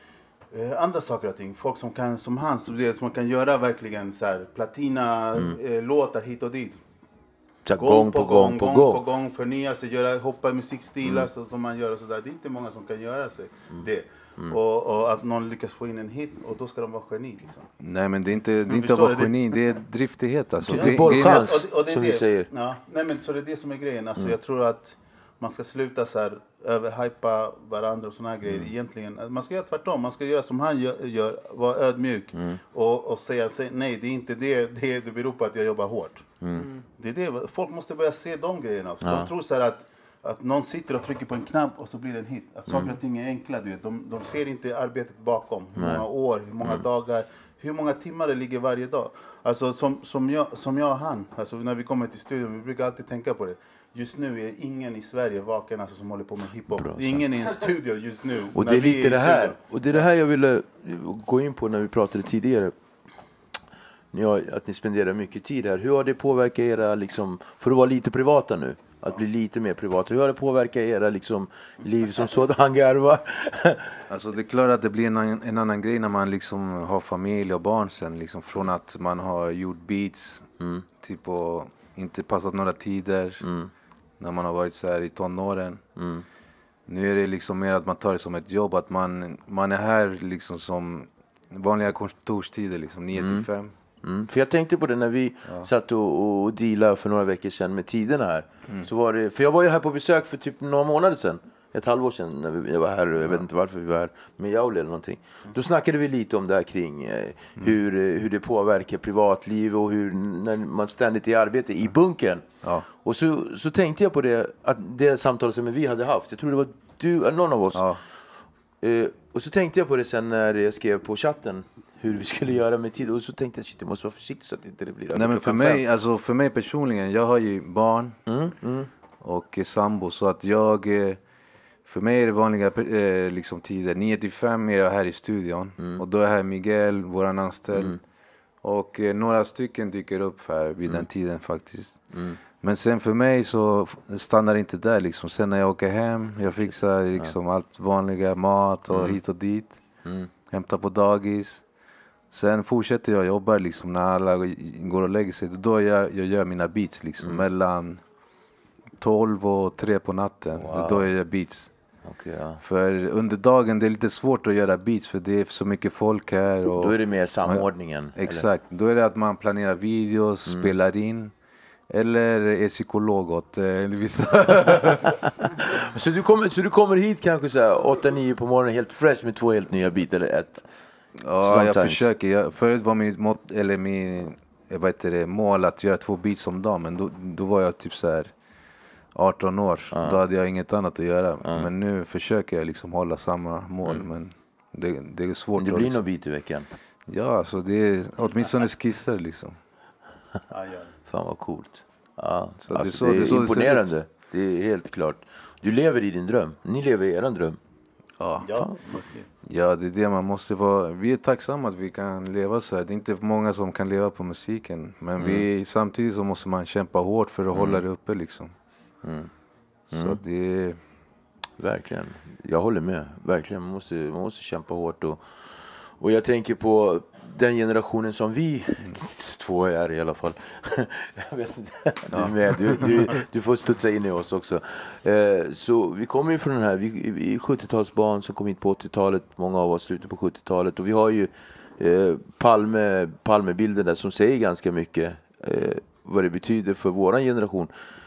eh, andra saker och ting, folk som kan, som han, som, det, som kan göra verkligen så här, platina mm. eh, låtar hit och dit. Så gång, gång på gång på gång, gång, på gång förnya sig, göra, hoppa i musikstilar mm. så, som man gör och så där. Det är inte många som kan göra sig mm. det. Mm. Och, och att någon lyckas få in en hit och då ska de vara geni liksom. Nej, men det är inte, det är inte att vara geni, det är driftighet alltså. Det är bollchans, och, och det är som det. Vi säger. Ja, nej men så det är det som är grejen. Alltså, mm. jag tror att man ska sluta så här överhypa varandra och såna här grejer. Mm. Egentligen, man ska göra tvärtom. Man ska göra som han gör, gör vara ödmjuk mm. och, och säga, säga nej, det är inte det, det det beror på att jag jobbar hårt. Mm. Det är det, folk måste börja se de grejerna också. Ja. De tror så här att att någon sitter och trycker på en knapp och så blir det en hit. Att saker och ting är enkla, du vet. De, de ser inte arbetet bakom. Hur många år, hur många mm. dagar, hur många timmar det ligger varje dag. Alltså som, som, jag, som jag och han, alltså när vi kommer till studion, vi brukar alltid tänka på det. Just nu är ingen i Sverige vaken alltså, som håller på med hiphop. Det är ingen i en studio just nu. Och det är lite det här. Och det är det här jag ville gå in på när vi pratade tidigare. Ja, att ni spenderar mycket tid här. Hur har det påverkat era, liksom, för att vara lite privata nu, att bli lite mer privata, hur har det påverkat era liksom, liv som sådan, garvar? Alltså det är klart att det blir en, en annan grej när man liksom har familj och barn sen, liksom, från att man har gjort beats mm. typ och inte passat några tider mm. när man har varit så här i tonåren. Mm. Nu är det liksom mer att man tar det som ett jobb, att man, man är här liksom som vanliga kontorstider, liksom nio till fem. Mm, för jag tänkte på det när vi ja. satt och, och dealade för några veckor sedan med tiderna här. Mm. Så var det, för jag var ju här på besök för typ några månader sedan. Ett halvår sedan när vi, jag var här. Jag ja. vet inte varför vi var här med Jauli eller någonting. Mm. Då snackade vi lite om det här kring eh, mm. hur, hur det påverkar privatliv och hur när man ständigt är i arbete i bunkern. Ja. Och så, så tänkte jag på det, att det samtal som vi hade haft. Jag tror det var du eller någon av oss. Ja. Eh, och så tänkte jag på det sen när jag skrev på chatten hur vi skulle göra med tid. Och så tänkte jag, shit, jag måste vara försiktig så att det inte blir... Nej, men för mig, alltså, för mig personligen, jag har ju barn mm, mm. och sambo. Så att jag, för mig är det vanliga eh, liksom, tider. nio till fem är jag här i studion. Mm. Och då är här Miguel, våran anställd. Mm. Och eh, några stycken dyker upp här vid mm. den tiden faktiskt. Mm. Men sen för mig så stannar det inte där liksom. Sen när jag åker hem, jag fixar liksom ja. allt vanliga, mat och mm. hit och dit. Mm. Hämtar på dagis. Sen fortsätter jag jobba liksom när alla går och lägger sig. Då jag, jag gör mina beats liksom. Mm. Mellan tolv och tre på natten. Wow. Då jag gör beats. Okay, ja. För under dagen det är lite svårt att göra beats. För det är så mycket folk här. Och då är det mer samordningen. Man, exakt. Då är det att man planerar videos, mm. spelar in. Eller är psykolog åt eh, vissa. så, du kommer, så du kommer hit kanske så här åtta nio på morgonen helt fresh med två helt nya beat eller ett? Ja, sometimes. Jag försöker. Jag, förut var min, mått, eller min vad heter det, mål att göra två beats om dagen. Men då, då var jag typ så här arton år. Uh. Då hade jag inget annat att göra. Uh. Men nu försöker jag liksom hålla samma mål. Mm. Men det, det är svårt. Men det blir liksom. någon beat i veckan? Ja, så det är åtminstone skissar liksom. Fan vad coolt. Ja, så alltså, det, är så, det är det är imponerande. Det, det är helt klart. Du lever i din dröm. Ni lever i er dröm. Ja. Ja. ja, det är det man måste vara. Vi är tacksamma att vi kan leva så här. Det är inte många som kan leva på musiken. Men mm. vi, samtidigt så måste man kämpa hårt för att mm. hålla det uppe liksom. Mm. Så mm. det är... Verkligen. Jag håller med. Verkligen. Man måste, man måste kämpa hårt. Och, och jag tänker på den generationen som vi mm. två är i alla fall. Jag vet inte. Du, är med. Du, du, du får studsa in i oss också. Eh, så vi kommer ju från den här, vi, vi är sjuttiotalsbarn som kom hit på åttiotalet. Många av oss slutar på sjuttiotalet. Och vi har ju eh, Palme, Palmebilden där som säger ganska mycket eh, vad det betyder för våran generation.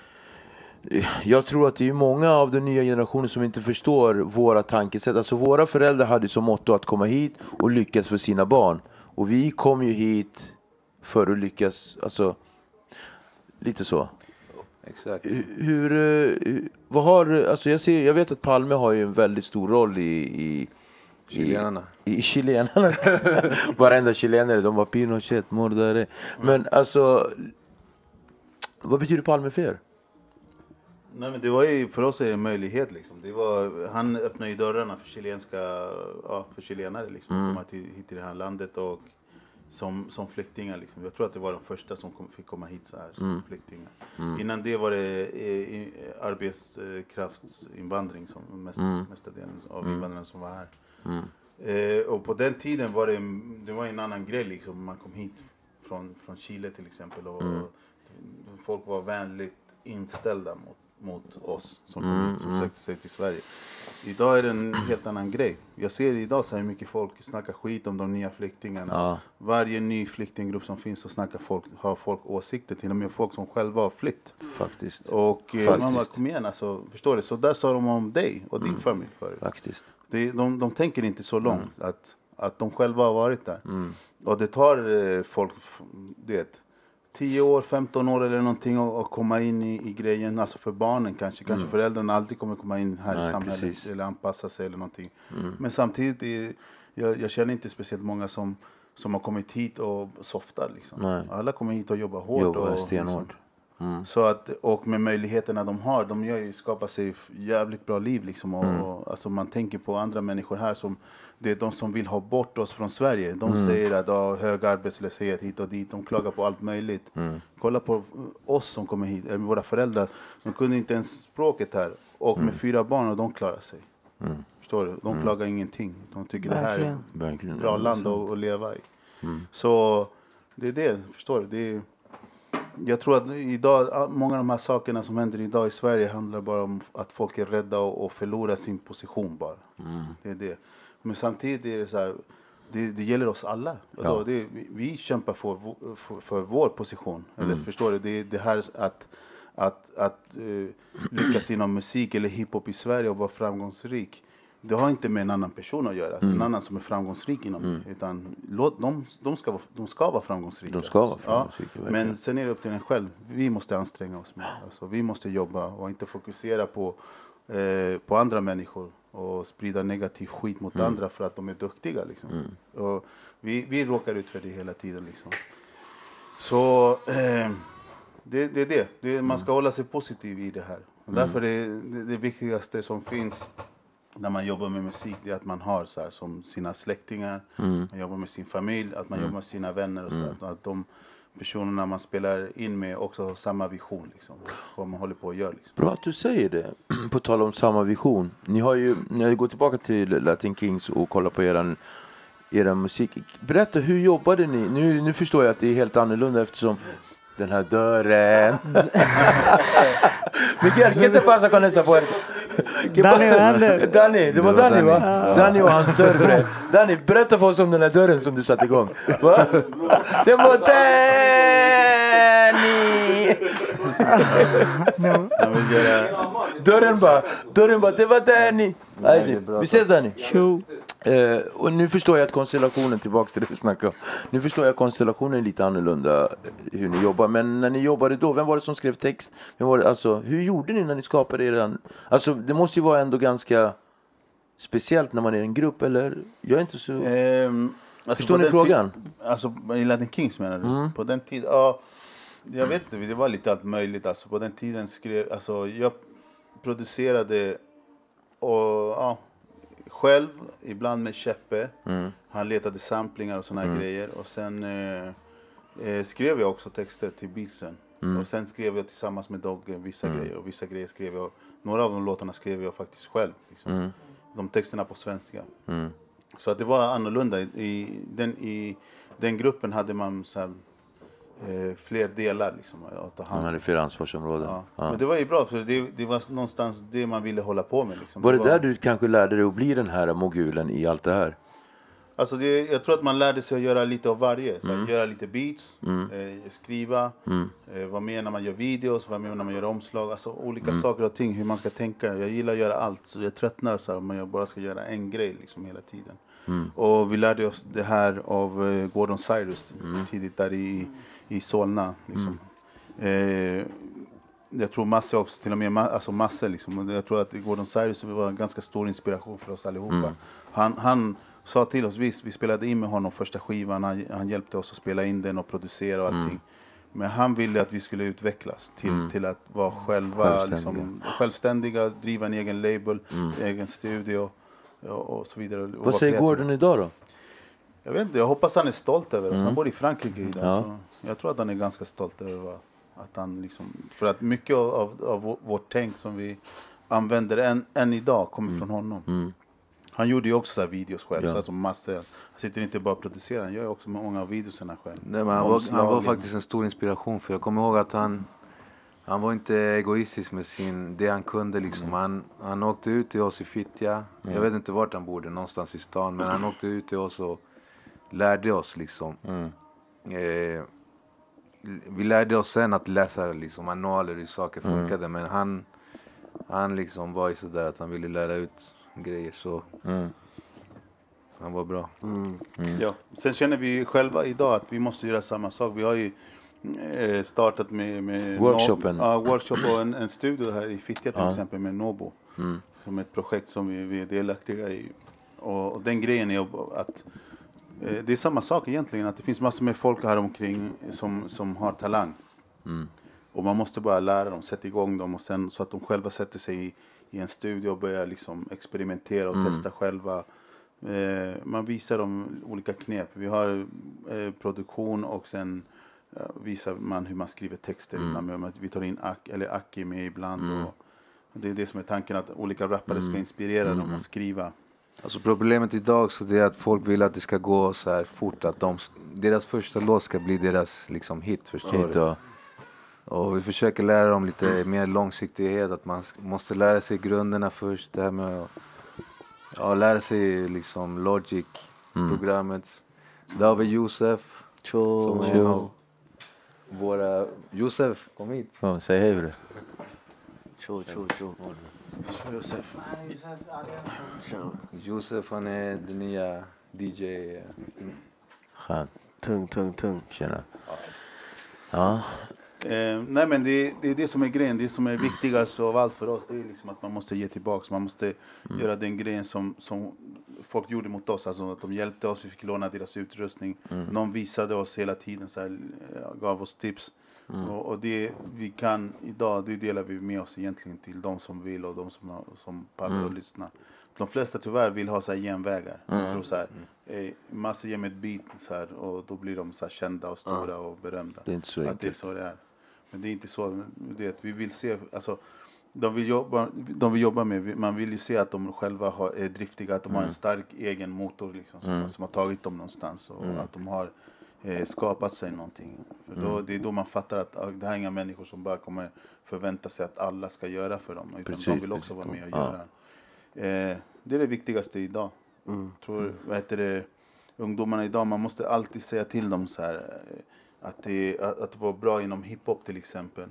Jag tror att det är många av den nya generationen som inte förstår våra tankesätt. Alltså våra föräldrar hade som motto att komma hit och lyckas för sina barn. Och vi kom ju hit för att lyckas, alltså lite så. Exakt. Hur, hur vad har, alltså jag ser, jag vet att Palme har ju en väldigt stor roll i i chilenarna. I, i chilenarna. Varenda chilenare, de var Pinochet, mordare. Men alltså, vad betyder Palme för er? Nej, men det var ju, för oss är det en möjlighet liksom. Det var, han öppnade ju dörrarna för chilenska, ja, för chilenare liksom. Mm. Komma till, hit till det här landet och som, som flyktingar liksom. Jag tror att det var de första som kom, fick komma hit så här som mm. flyktingar. Mm. Innan det var det eh, arbetskraftsinvandring som mest, mm. mesta delen av mm. invandrarna som var här. Mm. Eh, och på den tiden var det, det var en annan grej liksom. Man kom hit från, från Chile till exempel och, mm. och folk var vänligt inställda mot mot oss som kom mm, hit, som mm. sökte sig till Sverige. Idag är det en helt annan grej. Jag ser idag så här mycket folk snackar skit om de nya flyktingarna. Ja. Varje ny flyktinggrupp som finns så snackar folk, har folk åsikter, till och med folk som själva har flytt. Faktiskt. Och Faktiskt. man bara, kom igen alltså, förstår du? Så där sa de om dig och din mm. familj förut. Faktiskt. Det, de, de tänker inte så långt att, att de själva har varit där. Mm. Och det tar eh, folk, du vet, tio år, femton år eller någonting och, och komma in i, i grejen, alltså för barnen kanske. Kanske mm. föräldrarna aldrig kommer komma in här Nej, i samhället precis. Eller anpassa sig eller någonting. Mm. Men samtidigt, är, jag, jag känner inte speciellt många som, som har kommit hit och softar. Liksom. Alla kommer hit och jobbar hårt. Jobbar och, stenhårt. Liksom. Mm. Så att, och med möjligheterna de har, de gör ju, skapar sig jävligt bra liv liksom. Och, mm. och, alltså man tänker på andra människor här som, det är de som vill ha bort oss från Sverige. De mm. säger att ah, hög arbetslöshet hit och dit, de klagar på allt möjligt. Mm. Kolla på oss som kommer hit, våra föräldrar, de kunde inte ens språket här. Och mm. med fyra barn och de klarar sig. Mm. Förstår du? De mm. klagar ingenting. De tycker Verkligen. Det här är ett bra land att, att leva i. Mm. Så det är det, förstår du? Det är, jag tror att idag, många av de här sakerna som händer idag i Sverige handlar bara om att folk är rädda och, och förlorar sin position bara. Mm. Det är det. Men samtidigt är det så här, det, det gäller oss alla. Ja. Det, vi, vi kämpar för, för, för vår position. Mm. Eller förstår du? Det, det här att, att, att uh, lyckas inom musik eller hiphop i Sverige och vara framgångsrik. Det har inte med en annan person att göra. Mm. En annan som är framgångsrik inom mm. det. Utan låt, de, de, ska vara, de ska vara framgångsrika. De ska vara framgångsrika. Ja. Men sen är det upp till en själv. Vi måste anstränga oss mer. Alltså, vi måste jobba och inte fokusera på, eh, på andra människor. Och sprida negativ skit mot mm. andra för att de är duktiga. Liksom. Mm. Och vi, vi råkar ut för det hela tiden. Liksom. Så eh, det, det är det. det är, man ska mm. hålla sig positiv i det här. Och mm. därför är det, det viktigaste som finns när man jobbar med musik, det är att man har så här, som sina släktingar, mm. man jobbar med sin familj, att man mm. jobbar med sina vänner och så mm. att de personerna man spelar in med också har samma vision liksom, vad man håller på att göra. Liksom. Bra att du säger det, på tal om samma vision. Ni har ju, när jag går tillbaka till Latin Kings och kollar på eran, eran musik. Berätta, hur jobbade ni? Nu, nu förstår jag att det är helt annorlunda eftersom den här dörren. Miguel, kan inte passa con esa puerta? Danny, Danny, det var Danny va? Ja. Danny och hans dörr. Danny, berätta för oss om den här dörren som du satte igång. Va? Det var Danny! Dörren bara, dörren bara, det var Danny. Nej, vi ses Danny. Uh, och nu förstår jag att konstellationen, tillbaka till det vi snackade om. Nu förstår jag att konstellationen är lite annorlunda hur ni jobbar. Men när ni jobbade då, vem var det som skrev text? Vem var det, alltså, hur gjorde ni när ni skapade er? Alltså det måste ju vara ändå ganska speciellt när man är en grupp, eller? Jag är inte så... Um, alltså förstår ni frågan? Alltså i Latin Kings menar du? Mm. På den tiden, ja, jag vet inte, det var lite allt möjligt. Alltså på den tiden skrev, alltså jag producerade och ja, själv, ibland med Cheppe. Mm. Han letade samplingar och såna här mm. grejer. Och sen eh, eh, skrev jag också texter till beatsen. Mm. Och sen skrev jag tillsammans med Dogge vissa mm. grejer. Och vissa grejer skrev jag, några av de låtarna skrev jag faktiskt själv. Liksom. Mm. De texterna på svenska. Mm. Så att det var annorlunda. I, i, den, I den gruppen hade man så här, eh, fler delar liksom, att ta hand. Man hade flera ansvarsområden. Ja. Ja. Men det var ju bra, för det, det var någonstans det man ville hålla på med. Liksom. Var det, det var... där du kanske lärde dig att bli den här mogulen i allt det här? Alltså det, jag tror att man lärde sig att göra lite av varje. Så mm. göra lite beats, mm. eh, skriva, mm. eh, vara med när man gör videos, vara med när man gör omslag. Alltså olika mm. saker och ting, hur man ska tänka. Jag gillar att göra allt, så jag tröttnar så här, om jag bara ska göra en grej liksom hela tiden. Mm. Och vi lärde oss det här av eh, Gordon Cyrus mm. tidigt där i, i Solna. Liksom. Mm. Eh, jag tror Masse också, till och med alltså Masse liksom. Jag tror att Gordon Cyrus var en ganska stor inspiration för oss allihopa. Mm. Han... han sa till oss, visst, vi spelade in med honom första skivan, han, han hjälpte oss att spela in den och producera och allting. Mm. Men han ville att vi skulle utvecklas till, mm. till att vara själva, självständiga. Liksom, självständiga, driva en egen label, mm. egen studio och, och så vidare. Och vad säger Gordon idag då? Jag vet inte, jag hoppas han är stolt över oss. Mm. Han bor i Frankrike idag. Ja. Så jag tror att han är ganska stolt över att han liksom, för att mycket av, av, av vårt tänk som vi använder än, än idag kommer mm. från honom. Mm. Han gjorde ju också så här videos själv, ja. Så alltså massa. Han sitter inte bara och producerar, han gör också många av videosarna själv. Nej, men han, var, han var faktiskt en stor inspiration, för jag kommer ihåg att han han var inte egoistisk med sin, det han kunde liksom. Mm. Han, han åkte ut till oss i Fittja. Mm. Jag vet inte vart han bodde, någonstans i stan, men han åkte ut till oss och lärde oss liksom. Mm. Eh, vi lärde oss sen att läsa liksom manualer, hur saker funkade, mm. men han han liksom var ju så där att han ville lära ut grejer, så mm. han var bra. Mm. Mm. Ja. Sen känner vi själva idag att vi måste göra samma sak. Vi har ju eh, startat med, med workshopen. No, ja, workshop och en, en studio här i Fittja till ja. exempel med Nobo. Mm. Som ett projekt som vi, vi är delaktiga i. Och, och den grejen är att eh, det är samma sak egentligen, att det finns massor med folk här omkring som, som har talang. Mm. Och man måste bara lära dem, sätta igång dem och sen så att de själva sätter sig i, i en studio och börjar liksom experimentera och mm. testa själva. Eh, man visar dem olika knep. Vi har eh, produktion och sen eh, visar man hur man skriver texter. Mm. Vi tar in Ak, eller Aki med ibland. Mm. Och, och det är det som är tanken, att olika rappare ska inspirera mm. dem att skriva. Alltså problemet idag så det är att folk vill att det ska gå så här fort, att de, deras första låt ska bli deras liksom hit, förstår du? Och vi försöker lära dem lite mer långsiktighet, att man måste lära sig grunderna först, det här med att ja, lära sig liksom Logic, mm. programmet. Där har vi Josef, Tjo. som är en av våra... Josef, kom hit. Ja, säg hej för det. Tjo, tjo, tjo. Josef. Josef, han är den nya D J. Skönt. Tung, tung, tung. Tjena. Ja. Eh, nej men det, det är det som är grejen, det som är viktigast av allt för oss, det är liksom att man måste ge tillbaka, man måste mm. göra den grejen som, som folk gjorde mot oss, alltså att de hjälpte oss, vi fick låna deras utrustning, mm. de visade oss hela tiden, så här, gav oss tips mm. och, och det vi kan idag, det delar vi med oss egentligen till de som vill och de som, som pallar mm. att lyssna. De flesta tyvärr vill ha så här genvägar. Mm. Jag tror så här, eh, massor ger med ett beat så här, och då blir de så här kända och stora mm. och berömda. Det är inte så att enkelt. det är så det är. Men det är inte så. Det, vi vill se, alltså, de vill jobba, de vill jobba med, man vill ju se att de själva har, är driftiga, att de mm. har en stark egen motor liksom, som, mm. som har tagit dem någonstans och mm. att de har eh, skapat sig någonting. För då, mm. det är då man fattar att ah, det här är inga människor som bara kommer förvänta sig att alla ska göra för dem, utan precis, de vill också vara med och ja. göra. Eh, det är det viktigaste idag. Mm. Tror, vad heter det, ungdomarna idag, man måste alltid säga till dem så här, att det att, att vara bra inom hiphop till exempel.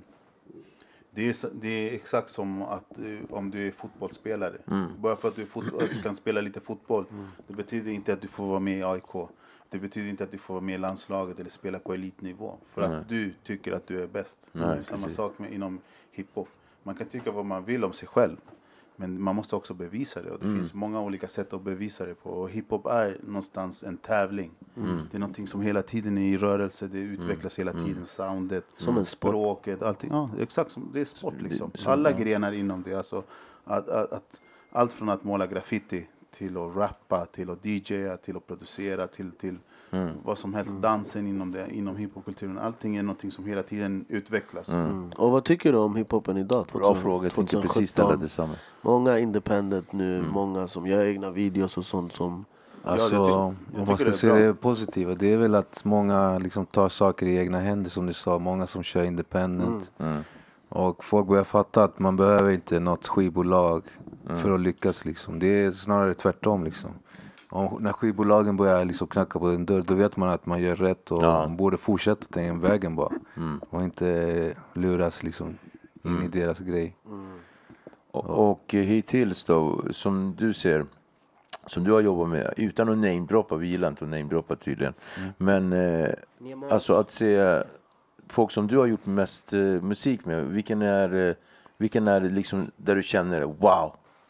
Det är, det är exakt som att om du är fotbollsspelare. Mm. Bara för att du fot, kan spela lite fotboll, mm. det betyder inte att du får vara med i A I K. Det betyder inte att du får vara med i landslaget eller spela på elitnivå. För mm. att du tycker att du är bäst. Nej, det är samma precis. sak med, inom hiphop. Man kan tycka vad man vill om sig själv. Men man måste också bevisa det. Och det mm. finns många olika sätt att bevisa det på. Och hiphop är någonstans en tävling. Mm. Det är någonting som hela tiden är i rörelse. Det utvecklas mm. hela tiden. Soundet, som en sport. Språket, allting. Ja, exakt som det är sport liksom. Alla grenar inom det. Alltså, att, att, att, allt från att måla graffiti till att rappa, till att D J, till att producera, till, till mm. vad som helst. Dansen inom, det, inom hiphopkulturen. Allting är någonting som hela tiden utvecklas. Mm. Mm. Och vad tycker du om hiphopen idag? Bra fråga, jag tänkte precis ställa detsamma. Många independent nu, mm. många som gör egna videos och sånt som... Alltså, ja, det, om man ska se det positiva, det är väl att många liksom tar saker i egna händer, som du sa. Många som kör independent. Mm. Mm. Och folk börjar fatta att man behöver inte något skivbolag mm. för att lyckas. Liksom. Det är snarare tvärtom. Liksom. Och när skivbolagen börjar liksom knacka på den dörr, då vet man att man gör rätt och ja. man borde fortsätta den vägen bara. Mm. Och inte luras liksom in mm. i deras grej. Mm. Och, och hittills då, som du ser, som du har jobbat med, utan att namedroppa, vi gillar inte att namedroppa tydligen. Mm. Men eh, alltså att se folk som du har gjort mest eh, musik med, vilken är, eh, vilken är liksom där du känner wow?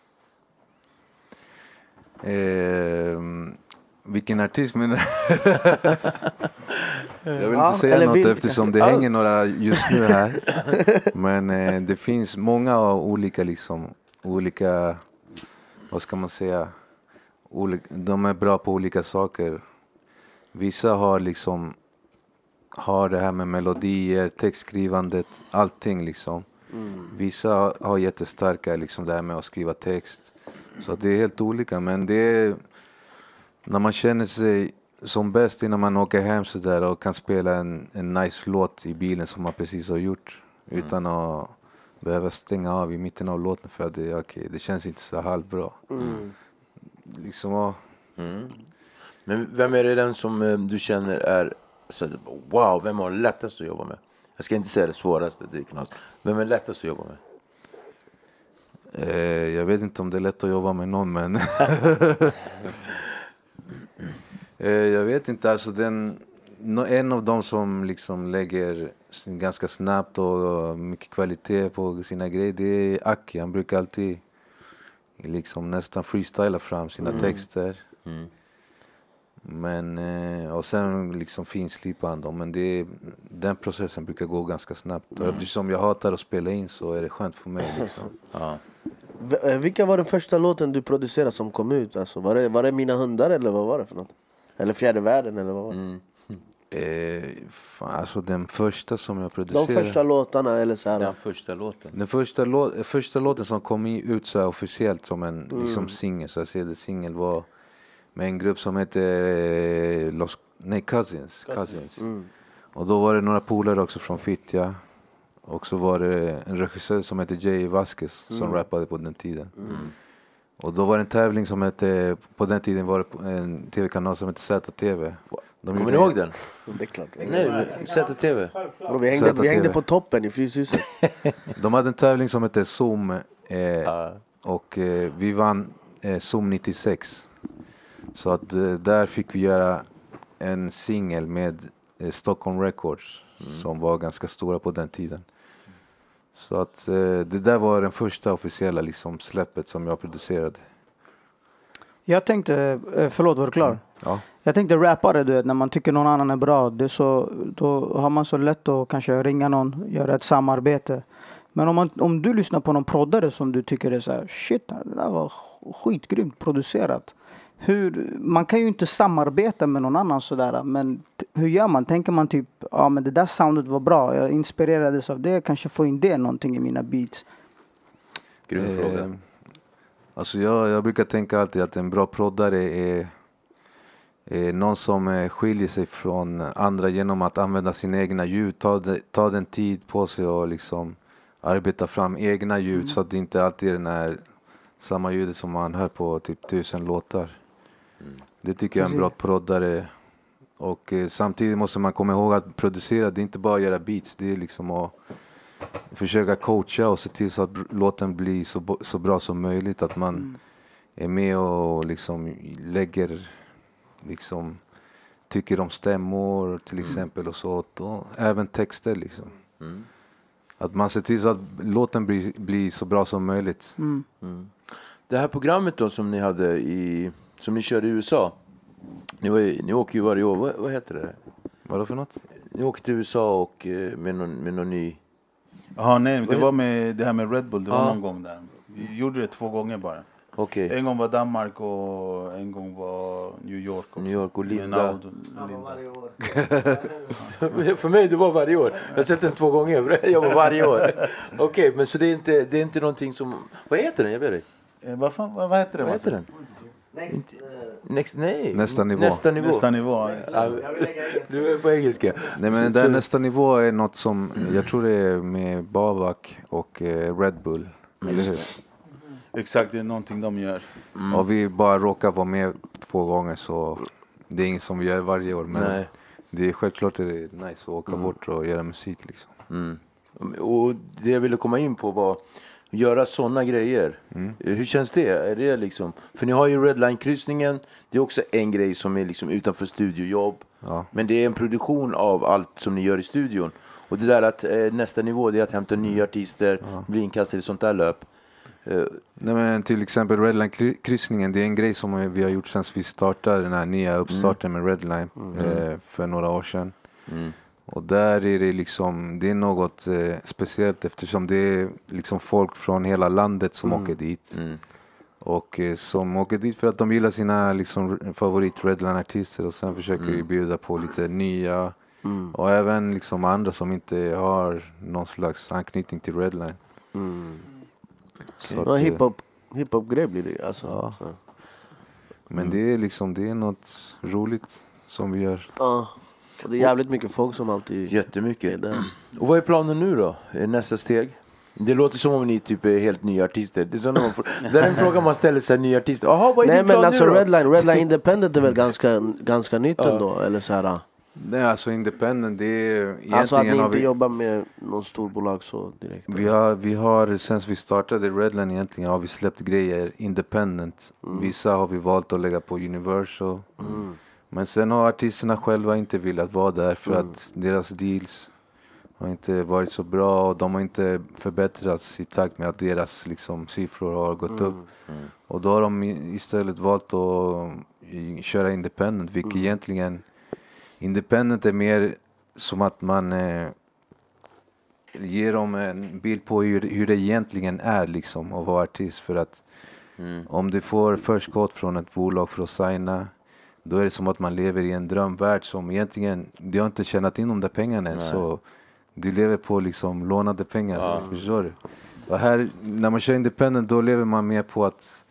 Eh, vilken artist menar jag vill inte ja, säga något vil- eftersom det hänger några just nu här. Men eh, det finns många olika liksom, olika, vad ska man säga, olika, de är bra på olika saker. Vissa har liksom har det här med melodier, textskrivandet, allting liksom. Mm. Vissa har jättestarka liksom det här med att skriva text. Så att det är helt olika, men det är när man känner sig som bäst innan man åker hem så där och kan spela en, en nice låt i bilen som man precis har gjort mm. utan att behöva stänga av i mitten av låten för att det, okay, det känns inte så halvbra. Mm. Liksom, och, mm. Men vem är det den som eh, du känner är så, wow, vem har lättast att jobba med? Jag ska inte säga det svåraste, det är knas. Vem är lättast att jobba med? Eh, jag vet inte om det är lätt att jobba med någon, men eh, jag vet inte, alltså den en av dem som liksom lägger ganska snabbt och mycket kvalitet på sina grejer, det är Aki. Han brukar alltid liksom nästan freestyla fram sina mm. texter. Mm. Men, och sen liksom finslipa han dem. Men det är, den processen brukar gå ganska snabbt. Mm. Och eftersom jag hatar att spela in så är det skönt för mig. Liksom. Ja. Vilka var den första låten du producerade som kom ut? Alltså, var, det, var det Mina hundar eller vad var det för något? Eller Fjärde världen eller vad var det? Mm. Eh, fan, alltså den första som jag producerade. De första låtarna eller så här. Den första låten. Den första, lå- första låten som kom ut så här officiellt som en mm. liksom singel, så jag ser det singel var med en grupp som heter eh, Los nej Cousins, Cousins. Mm. Och då var det några polare också från Fittja. Och så var det en regissör som heter Jay Vasquez som mm. rappade på den tiden. Mm. Och då var det en tävling som hette, på den tiden var det en tv-kanal som hette Z T V. De Kommer ni ihåg den? Det är klart. Nej, Z T V. Vi hängde, vi hängde på toppen i Fryshuset. De hade en tävling som hette Zoom eh, och eh, vi vann eh, Zoom nittiosex. Så att eh, där fick vi göra en singel med eh, Stockholm Records mm. som var ganska stora på den tiden. Så att eh, det där var den första officiella liksom, släppet som jag producerade. Jag tänkte, förlåt var du klar? Mm. Ja. Jag tänkte rappare, du vet, när man tycker någon annan är bra, det är så, då har man så lätt att kanske ringa någon, göra ett samarbete. Men om, man, om du lyssnar på någon proddare som du tycker är så här, shit, det där var skitgrymt producerat. Hur, man kan ju inte samarbeta med någon annan sådär, men t- hur gör man? Tänker man typ, ja men det där soundet var bra, jag inspirerades av det, kanske få in det någonting i mina beats. Grym fråga. Eh, alltså jag, jag brukar tänka alltid att en bra proddare är, är någon som eh, skiljer sig från andra genom att använda sina egna ljud, ta, de, ta den tid på sig och liksom arbeta fram egna ljud mm. så att det inte alltid är den här samma ljudet som man hör på typ tusen låtar. Mm. Det tycker jag är en bra proddare. Och eh, samtidigt måste man komma ihåg att producera, det är inte bara att göra beats, det är liksom att försöka coacha och se till så att låten blir så, så bra som möjligt, att man mm. är med och liksom lägger liksom tycker om stämmor till exempel mm. och så, och även texter liksom. Mm. Att man ser till så att låten blir, blir så bra som möjligt. Mm. Mm. Det här programmet då som ni hade i, som ni körde i U S A. Ni, var ju, ni åker ju varje år. Vad, vad heter det? Vad är det för något? Ni åkte till U S A och med någon, med någon ny... Jaha, nej, det var med det här med Red Bull. Det var ah. någon gång där. Vi gjorde det två gånger bara. Okay. En gång var Danmark och en gång var New York också. New York och Linda. Och Linda. Varje år. För mig det var varje år. Jag har sett den två gånger. Jag var varje år. Okej, okay, men så det är inte det är inte någonting som, vad heter den? Jag vet inte. Eh, vad fan vad, vad heter det? Vad heter den? Next, uh... Next, nej. Nästa nivå. Nästa nivå. Nästa nivå. Ja, du är på engelska. Nej, men den nästa nivå är något som jag tror det är med Babak och eh, Red Bull. Mm. Eller hur? Exakt, det är någonting de gör. Mm. Och vi bara råkar vara med två gånger, så det är inget som vi gör varje år. Men nej. Det är självklart det är nice att åka mm. bort och göra musik liksom. Mm. Och det jag ville komma in på var göra sådana grejer. Mm. Hur känns det? Är det liksom, för ni har ju Redline-kryssningen. Det är också en grej som är liksom utanför studiojobb. Ja. Men det är en produktion av allt som ni gör i studion. Och det där att eh, nästa nivå, det är att hämta nya artister, ja. bli inkastade i sånt där löp. Uh, Nej, men till exempel Redline-kryssningen, det är en grej som vi har gjort sedan vi startade den här nya uppstarten mm. med Redline mm. eh, för några år sedan. Mm. Och där är det liksom, det är något eh, speciellt eftersom det är liksom folk från hela landet som mm. åker dit. Mm. Och eh, som åker dit för att de gillar sina liksom, favorit Redline-artister, och sen försöker mm. vi bjuda på lite nya mm. och även liksom andra som inte har någon slags anknytning till Redline. Mm. Så okay. hiphop, hiphop-grej blir det alltså. Ja. Så. Men mm. det är liksom, det är något roligt som vi gör. Ja. Och det är jävligt mycket folk som alltid... Jättemycket. Är där. Och vad är planen nu då? Är nästa steg? Det låter som om ni typ är helt nya artister. Det är, man får... det är en fråga man ställer sig, nya artister. Aha, vad är Nej, din plan men alltså nu då? Redline, Redline Independent är väl ganska, ganska nytt ja. ändå? Eller så här... Nej, alltså Independent, det är egentligen... Alltså att ni inte vi... jobbar med någon storbolag så direkt? Vi har, vi har, sen vi startade Redline egentligen, har vi släppt grejer Independent. Mm. Vissa har vi valt att lägga på Universal. Mm. Men sen har artisterna själva inte velat vara där för Mm. att deras deals har inte varit så bra och de har inte förbättrats i takt med att deras liksom, siffror har gått upp. Mm. Och då har de i- istället valt att i- köra independent, vilket Mm. egentligen independent är mer som att man eh, ger dem en bild på hur, hur det egentligen är liksom, att vara artist. För att Mm. om du får förskott från ett bolag för att signa, då är det som att man lever i en drömvärld som egentligen, du har inte tjänat in de där pengarna än, Nej. så du lever på liksom lånade pengar, Ja. förstår du? Och här, när man kör independent, då lever man mer på att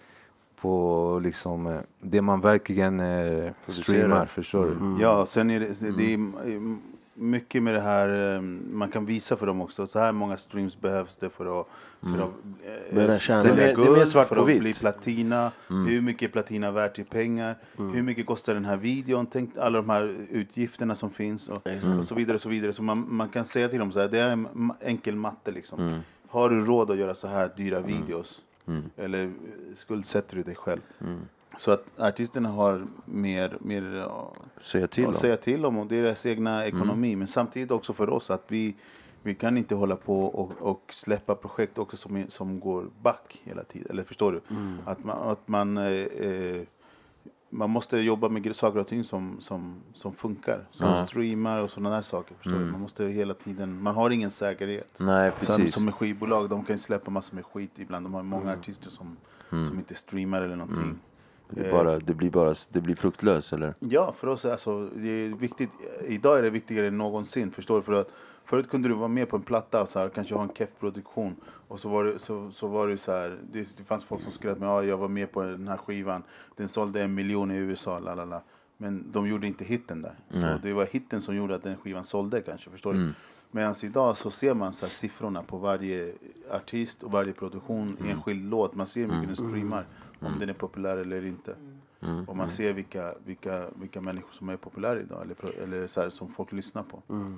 på liksom eh, det man verkligen eh, streamar, förstår du? Mm. Ja, sen är det, det är mycket med det här, eh, man kan visa för dem också, så här många streams behövs det för att, för att eh, Börja tjäna. sälja Det är mer- det är guld, mer svart för på att vitt. bli platina, hur mycket är platina värt i pengar, hur mycket kostar den här videon, tänk alla de här utgifterna som finns och, och så vidare, så vidare. Så man, man kan säga till dem så här, det är en ma- enkel matte liksom. Har du råd att göra så här dyra videos? Eller eh, skuldsätter du dig själv? Så att artisterna har mer, mer ja, Säga till att dem. säga till om och deras egna ekonomi. Men samtidigt också för oss att vi, vi kan inte hålla på och, och släppa projekt också som, är- som går back hela tiden. Eller förstår du? Att man, att man, eh, eh, man måste jobba med gre- saker och ting som, som, som funkar. Som Ja. streamar och sådana där saker. Förstår du? Man måste hela tiden, man har ingen säkerhet. Nej, Som, precis. som med skivbolag, de kan ju släppa massor med skit ibland. De har många artister som, som inte streamar eller någonting. Det, är bara, det blir bara det blir fruktlöst, eller? Ja, för oss alltså, det är viktigt. Idag är det viktigare än någonsin, förstår du? För att förut kunde du vara med på en platta så här, kanske ha en keff produktion och så var det så, så var det så här, det, det fanns folk som skrev att ja, jag var med på den här skivan. Den sålde en miljon i U S A, lalala. Men de gjorde inte hitten där. Så det var hitten som gjorde att den skivan sålde kanske, förstår du? Medan idag så ser man så här siffrorna på varje artist och varje produktion, enskild låt. Man ser hur mycket den streamar, om den är populär eller inte. Och man ser vilka, vilka, vilka människor som är populära idag, eller, pro- eller så här, som folk lyssnar på.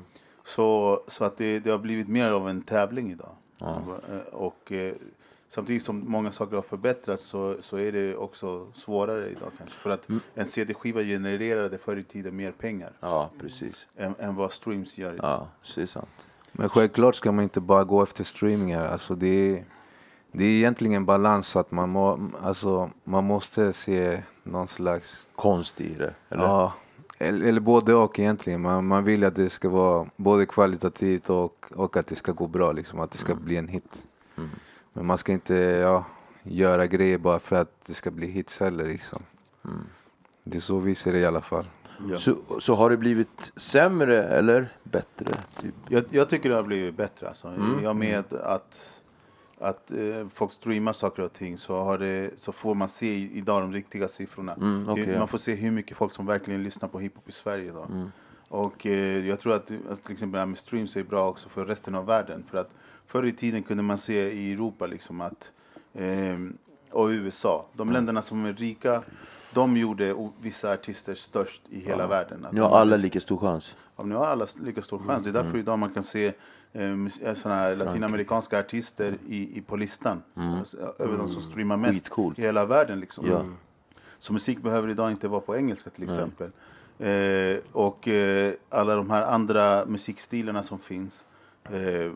Så, så att det, det har blivit mer av en tävling idag. Eh, Och eh, samtidigt som många saker har förbättrats så, så är det också svårare idag kanske. För att en C D-skiva genererade förr i tiden mer pengar Ja, precis. än, än vad streams gör idag. Ja, det är sant. Men självklart ska man inte bara gå efter streamingar. Alltså det är, det är egentligen en balans att man, må, alltså man måste se någon slags... Konst i det, eller? Ja, eller, eller både och egentligen. Man, man vill att det ska vara både kvalitativt och, och att det ska gå bra, liksom, att det ska bli en hit. Men man ska inte ja, göra grejer bara för att det ska bli hits heller. Liksom. Det är så vi ser det i alla fall. Ja. Så, så har det blivit sämre eller bättre? Typ? Jag, jag tycker det har blivit bättre. Alltså. Jag med att, att eh, folk streamar saker och ting så, har det, så får man se i- idag de riktiga siffrorna. Mm, okej, Hur- ja. Man får se hur mycket folk som verkligen lyssnar på hiphop i Sverige idag. Och eh, jag tror att alltså, till exempel det här med streams är bra också för resten av världen. För att förr i tiden kunde man se i Europa liksom att, eh, och U S A, de länderna som är rika, de gjorde o- vissa artister störst i hela världen. Att Nu de har alla hade- lika stor chans. Ja, nu har alla lika stor chans. Det är därför idag man kan se eh, såna här latinamerikanska artister i, i, på listan. Alltså, över de som streamar mest Skitcoolt. i hela världen. Liksom. Ja. Så musik behöver idag inte vara på engelska till exempel. Eh, och eh, alla de här andra musikstilarna som finns eh,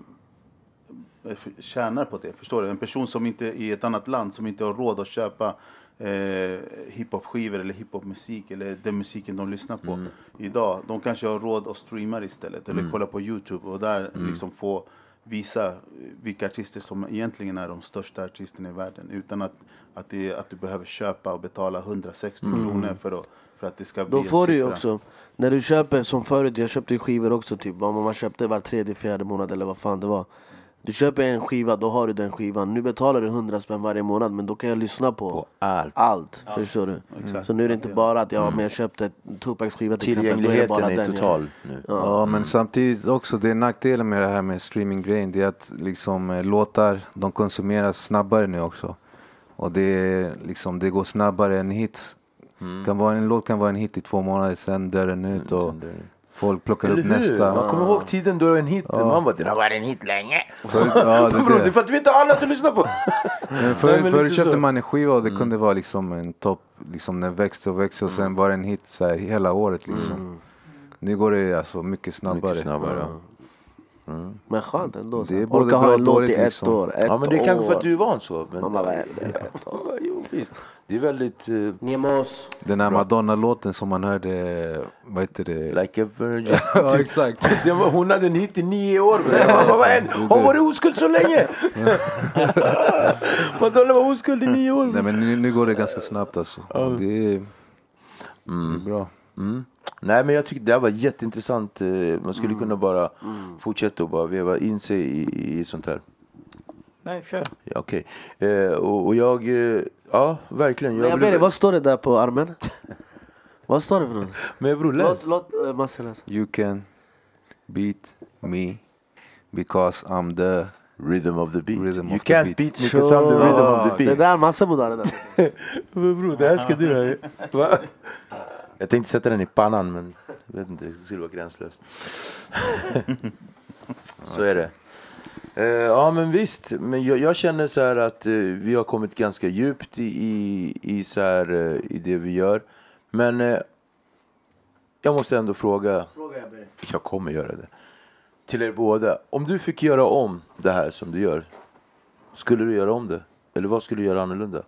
tjänar på det. Förstår du? En person som inte i ett annat land som inte har råd att köpa eh, hiphop-skivor eller hiphop-musik eller den musiken de lyssnar på idag. De kanske har råd att streama istället eller kolla på YouTube och där liksom få visa vilka artister som egentligen är de största artisterna i världen utan att, att, det, att du behöver köpa och betala hundrasextio kronor för att, för att det ska bli Då en får du ju siffra. också, när du köper som förut, jag köpte ju skivor också typ, om man köpte var tredje, fjärde månad eller vad fan det var. Du köper en skiva, då har du den skivan. Nu betalar du hundra spänn varje månad, men då kan jag lyssna på, På allt. allt, förstår du? Exakt. Så nu är det inte bara att jag, men jag köpte Tupacs skiva till exempel, då är det Tillgängligheten bara är den total nu. jag, Ja, men samtidigt också, det är nackdelen med det här med streaminggrejen, det är att liksom, eh, låtar, de konsumeras snabbare nu också. Och det, är, liksom, det går snabbare än hits. Kan vara, en låt kan vara en hit i två månader, sen dör den ut. Och Sen det- Folk plockar upp nästa. Man kommer ihåg tiden då det var en hit. Ja. Man bara, det har varit en hit länge. För, ja, det, Bro, det är för att vi inte har alla att lyssna på. Men för, Nej, men förr lite köpte så. man en skiva och det Mm. kunde vara liksom en topp, liksom den växte och växte och sen var det en hit så här hela året liksom. Mm. Nu går det alltså mycket snabbare. Mycket snabbare, ja. Mm. Men skönt ändå. Det är Det både orka bra ha och en låt dåligt, i ett liksom. år. Ett Ja, men det är kanske för att år. du är van så. Men, Mamma, vad är det? Ett år. Ja, jo, visst. Det är väldigt... Uh, Nemos. Den här Madonna-låten som man hörde, vad heter det? like a virgin. Ja, exakt. Det var, hon hade en hit i nio år. Mamma, vad är det? Hon var oskuld så länge. Madonna var oskuld i nio år. Nej, men nu, nu går det ganska snabbt alltså. Och det, är, det är bra. Mm. Nej, men jag tycker det här var jätteintressant. Man skulle kunna bara fortsätta och bara veva in sig i, i sånt här. Nej, kör. Ja, okej. Eh, och, och jag... Eh, ja, verkligen. Men jag ber dig, vad står det där på armen? Vad står det för något? Men bror, läs. Låt, låt uh, Masse läsa. You can beat me because I'm the... Rhythm of the beat. Rhythm you of the can't beat. beat me because I'm the rhythm of the Det beat. där Masse borde ha det där. Men bror, det här ska du ha. Va? Jag tänkte sätta den i pannan, men jag vet inte, det skulle vara gränslöst. Så är det. Eh, ja, men visst. Men jag, jag känner så här att eh, vi har kommit ganska djupt i, i, i, så här, eh, i det vi gör. Men eh, jag måste ändå fråga. Fråga jag ber. Jag kommer göra det. Till er båda. Om du fick göra om det här som du gör, skulle du göra om det? Eller vad skulle du göra annorlunda?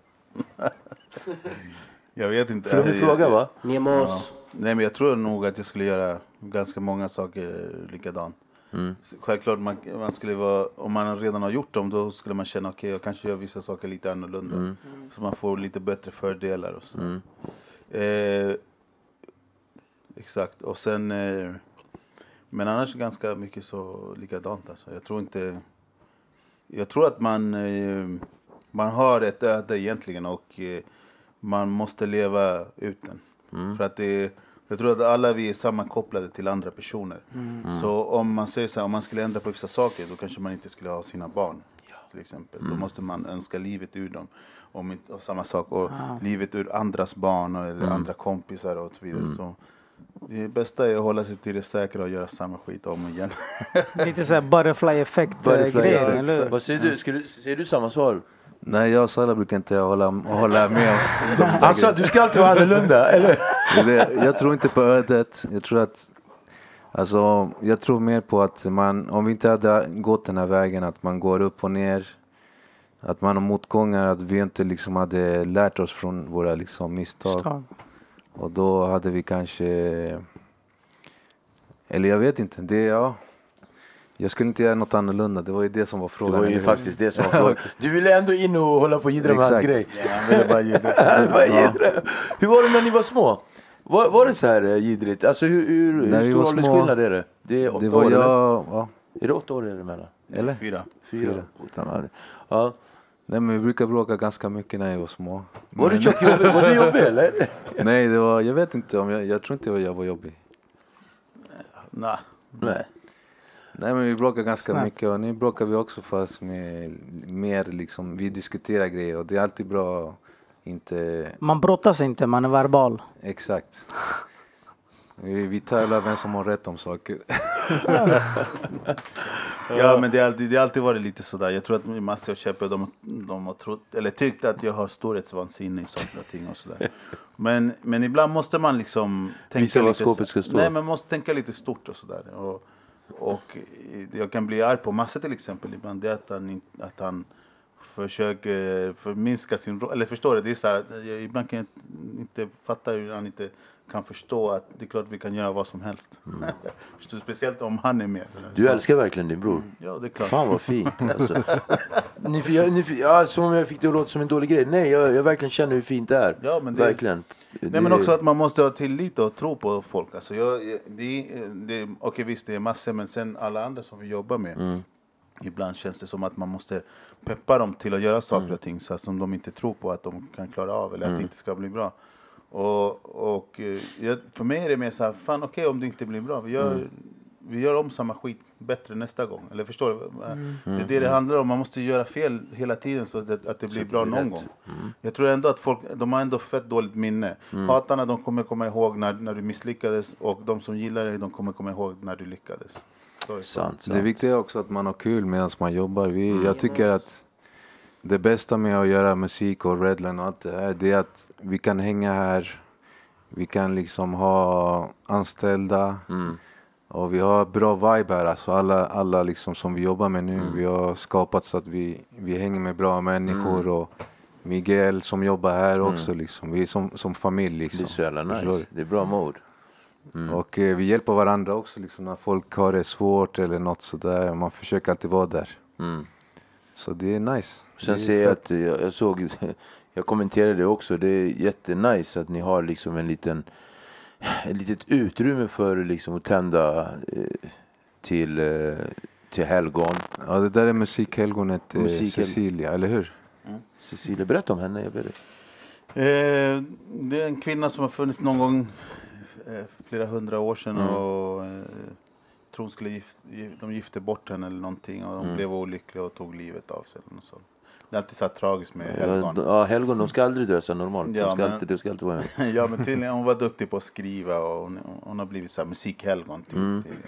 Jag vet inte. För du fråga, va? Nemos. Nej, men jag tror nog att jag skulle göra ganska många saker likadant. Mm. Självklart, man, man skulle vara, om man redan har gjort dem, då skulle man känna okej, okay, jag kanske gör vissa saker lite annorlunda. Mm. Så man får lite bättre fördelar och så. Mm. Eh, exakt, och sen... Eh, men annars ganska mycket så likadant. Alltså. Jag tror inte... Jag tror att man, eh, man har ett öde egentligen och eh, man måste leva ut den. Mm. För att det, jag tror att alla vi är sammankopplade till andra personer. Mm. Så om man säger så här, om man skulle ändra på vissa saker, då kanske man inte skulle ha sina barn. Ja. Till exempel. Mm. Då måste man önska livet ur dem. Om inte, och samma sak, och ah. livet ur andras barn och, eller mm. andra kompisar och så vidare. Mm. Så det bästa är att hålla sig till det säkra och göra samma skit om igen. Lite så här butterfly-effekt-grejer, eller hur? Vad säger du? Ska du? Säger du samma svar? Nej, jag och Salla brukar inte hålla, hålla med oss. Han sa att du ska alltid vara annorlunda, eller? Det, jag tror inte på ödet. Jag tror att... Alltså, jag tror mer på att man... Om vi inte hade gått den här vägen, att man går upp och ner. Att man har motgångar, att vi inte liksom hade lärt oss från våra liksom misstag. Stag. Och då hade vi kanske... Eller jag vet inte. Det, ja. Jag skulle inte göra något annorlunda. Det var ju det som var frågan. Det var ju faktiskt det som var frågan. Du ville ändå in och hålla på och jiddra med hans grej. Ja, han ville bara jiddra. bara jiddra. Hur var det när ni var små? Var, var det så här uh, jiddrigt? Alltså hur, hur, hur stor åldersskillnad är det? Det är åtta det var år, jag, eller? ja. Är det åtta år eller mellan? Eller? Fyra. Fyra. Fyra. Ja. Nej, men vi brukar bråka ganska mycket när jag var små. Var men... du tjock jobbig? Var du jobbig eller? Nej, det var, jag vet inte om jag, jag tror inte jag var jobbig. Nej. Nej. Nej, men vi bråkar ganska Snart. mycket och nu bråkar vi också fast med mer liksom, vi diskuterar grejer och det är alltid bra inte... Man brottas inte, man är verbal. Exakt. Vi, vi talar vem som har rätt om saker. Ja, men det har alltid, det har alltid varit lite sådär. Jag tror att Massi och Cheppe, de, de har trott, eller tyckt att jag har storhetsvansinne i saker och ting och sådär. Men, men ibland måste man liksom tänka Visa vad lite... skåpet ska stå. Nej, man måste tänka lite stort och sådär. Och, och jag kan bli arg på Massi till exempel ibland. Det är att han, in- att han försöker förminska sin roll. Eller förstår du? Det är så här, att jag ibland kan jag inte fatta hur han inte kan förstå att det är klart vi kan göra vad som helst. Mm. Speciellt om han är med. Du älskar verkligen din bror. Ja, det är klart. Fan vad fint alltså. ni, jag, ni, ja, som om jag fick det att låta som en dålig grej. Nej, jag, jag verkligen känner hur fint det är. Ja, men det, verkligen. Nej, det, men också att man måste ha tillit och tro på folk. Alltså jag, det, det, okej, visst, det är massor, men sen alla andra som vi jobbar med. Mm. Ibland känns det som att man måste peppa dem till att göra saker mm. och ting så att som de inte tror på att de kan klara av eller mm. att det inte ska bli bra. Och, och jag, för mig är det mer så här, fan okej okay, om det inte blir bra, vi gör, mm. vi gör om samma skit bättre nästa gång. Eller förstår du? Mm. Det är det det handlar om. Man måste göra fel hela tiden så att, att det blir så bra någon rätt. gång. Mm. Jag tror ändå att folk, de har ändå fett dåligt minne. Mm. Hatarna, de kommer komma ihåg när, när du misslyckades. Och de som gillar dig, de kommer komma ihåg när du lyckades. Så är sant, sant. Det viktiga är också att man har kul medan man jobbar. Vi, mm. Jag tycker att det bästa med att göra musik och Redline och allt det här, det är att vi kan hänga här. Vi kan liksom ha anställda. Mm. Och vi har bra vibe här. Alltså alla, alla liksom som vi jobbar med nu. Mm. Vi har skapat så att vi, vi hänger med bra människor. Mm. Och Miguel som jobbar här mm. också. Liksom. Vi är som, som familj. Liksom. Det är så jävla nice. Det är bra mod. Mm. Och eh, vi hjälper varandra också. Liksom, när folk har det svårt eller något sådär. Man försöker alltid vara där. Mm. Så det är nice. Sen ser jag att jag, jag såg... Jag kommenterade det också. Det är jättenice att ni har liksom en liten... Ett litet utrymme för liksom att tända eh, till, eh, till helgon. Ja, det där är musikhelgonet eh, Musik Cecilia, eller hur? Mm. Cecilia, berätta om henne. Jag vet det. Eh, det är en kvinna som har funnits någon gång eh, flera hundra år sedan. Mm. Och eh, tror skulle gift, de gifte bort henne eller någonting. Och de mm. blev olyckliga och tog livet av sig. Eller något sånt. Det är alltid så här tragiskt med helgon. Ja, helgon, de ska aldrig dö så normalt. Ja, de ska men, alltid, de ska alltid vara med. Ja, men tydligen hon var duktig på att skriva och hon, hon har blivit så här musikhelgon till, mm. till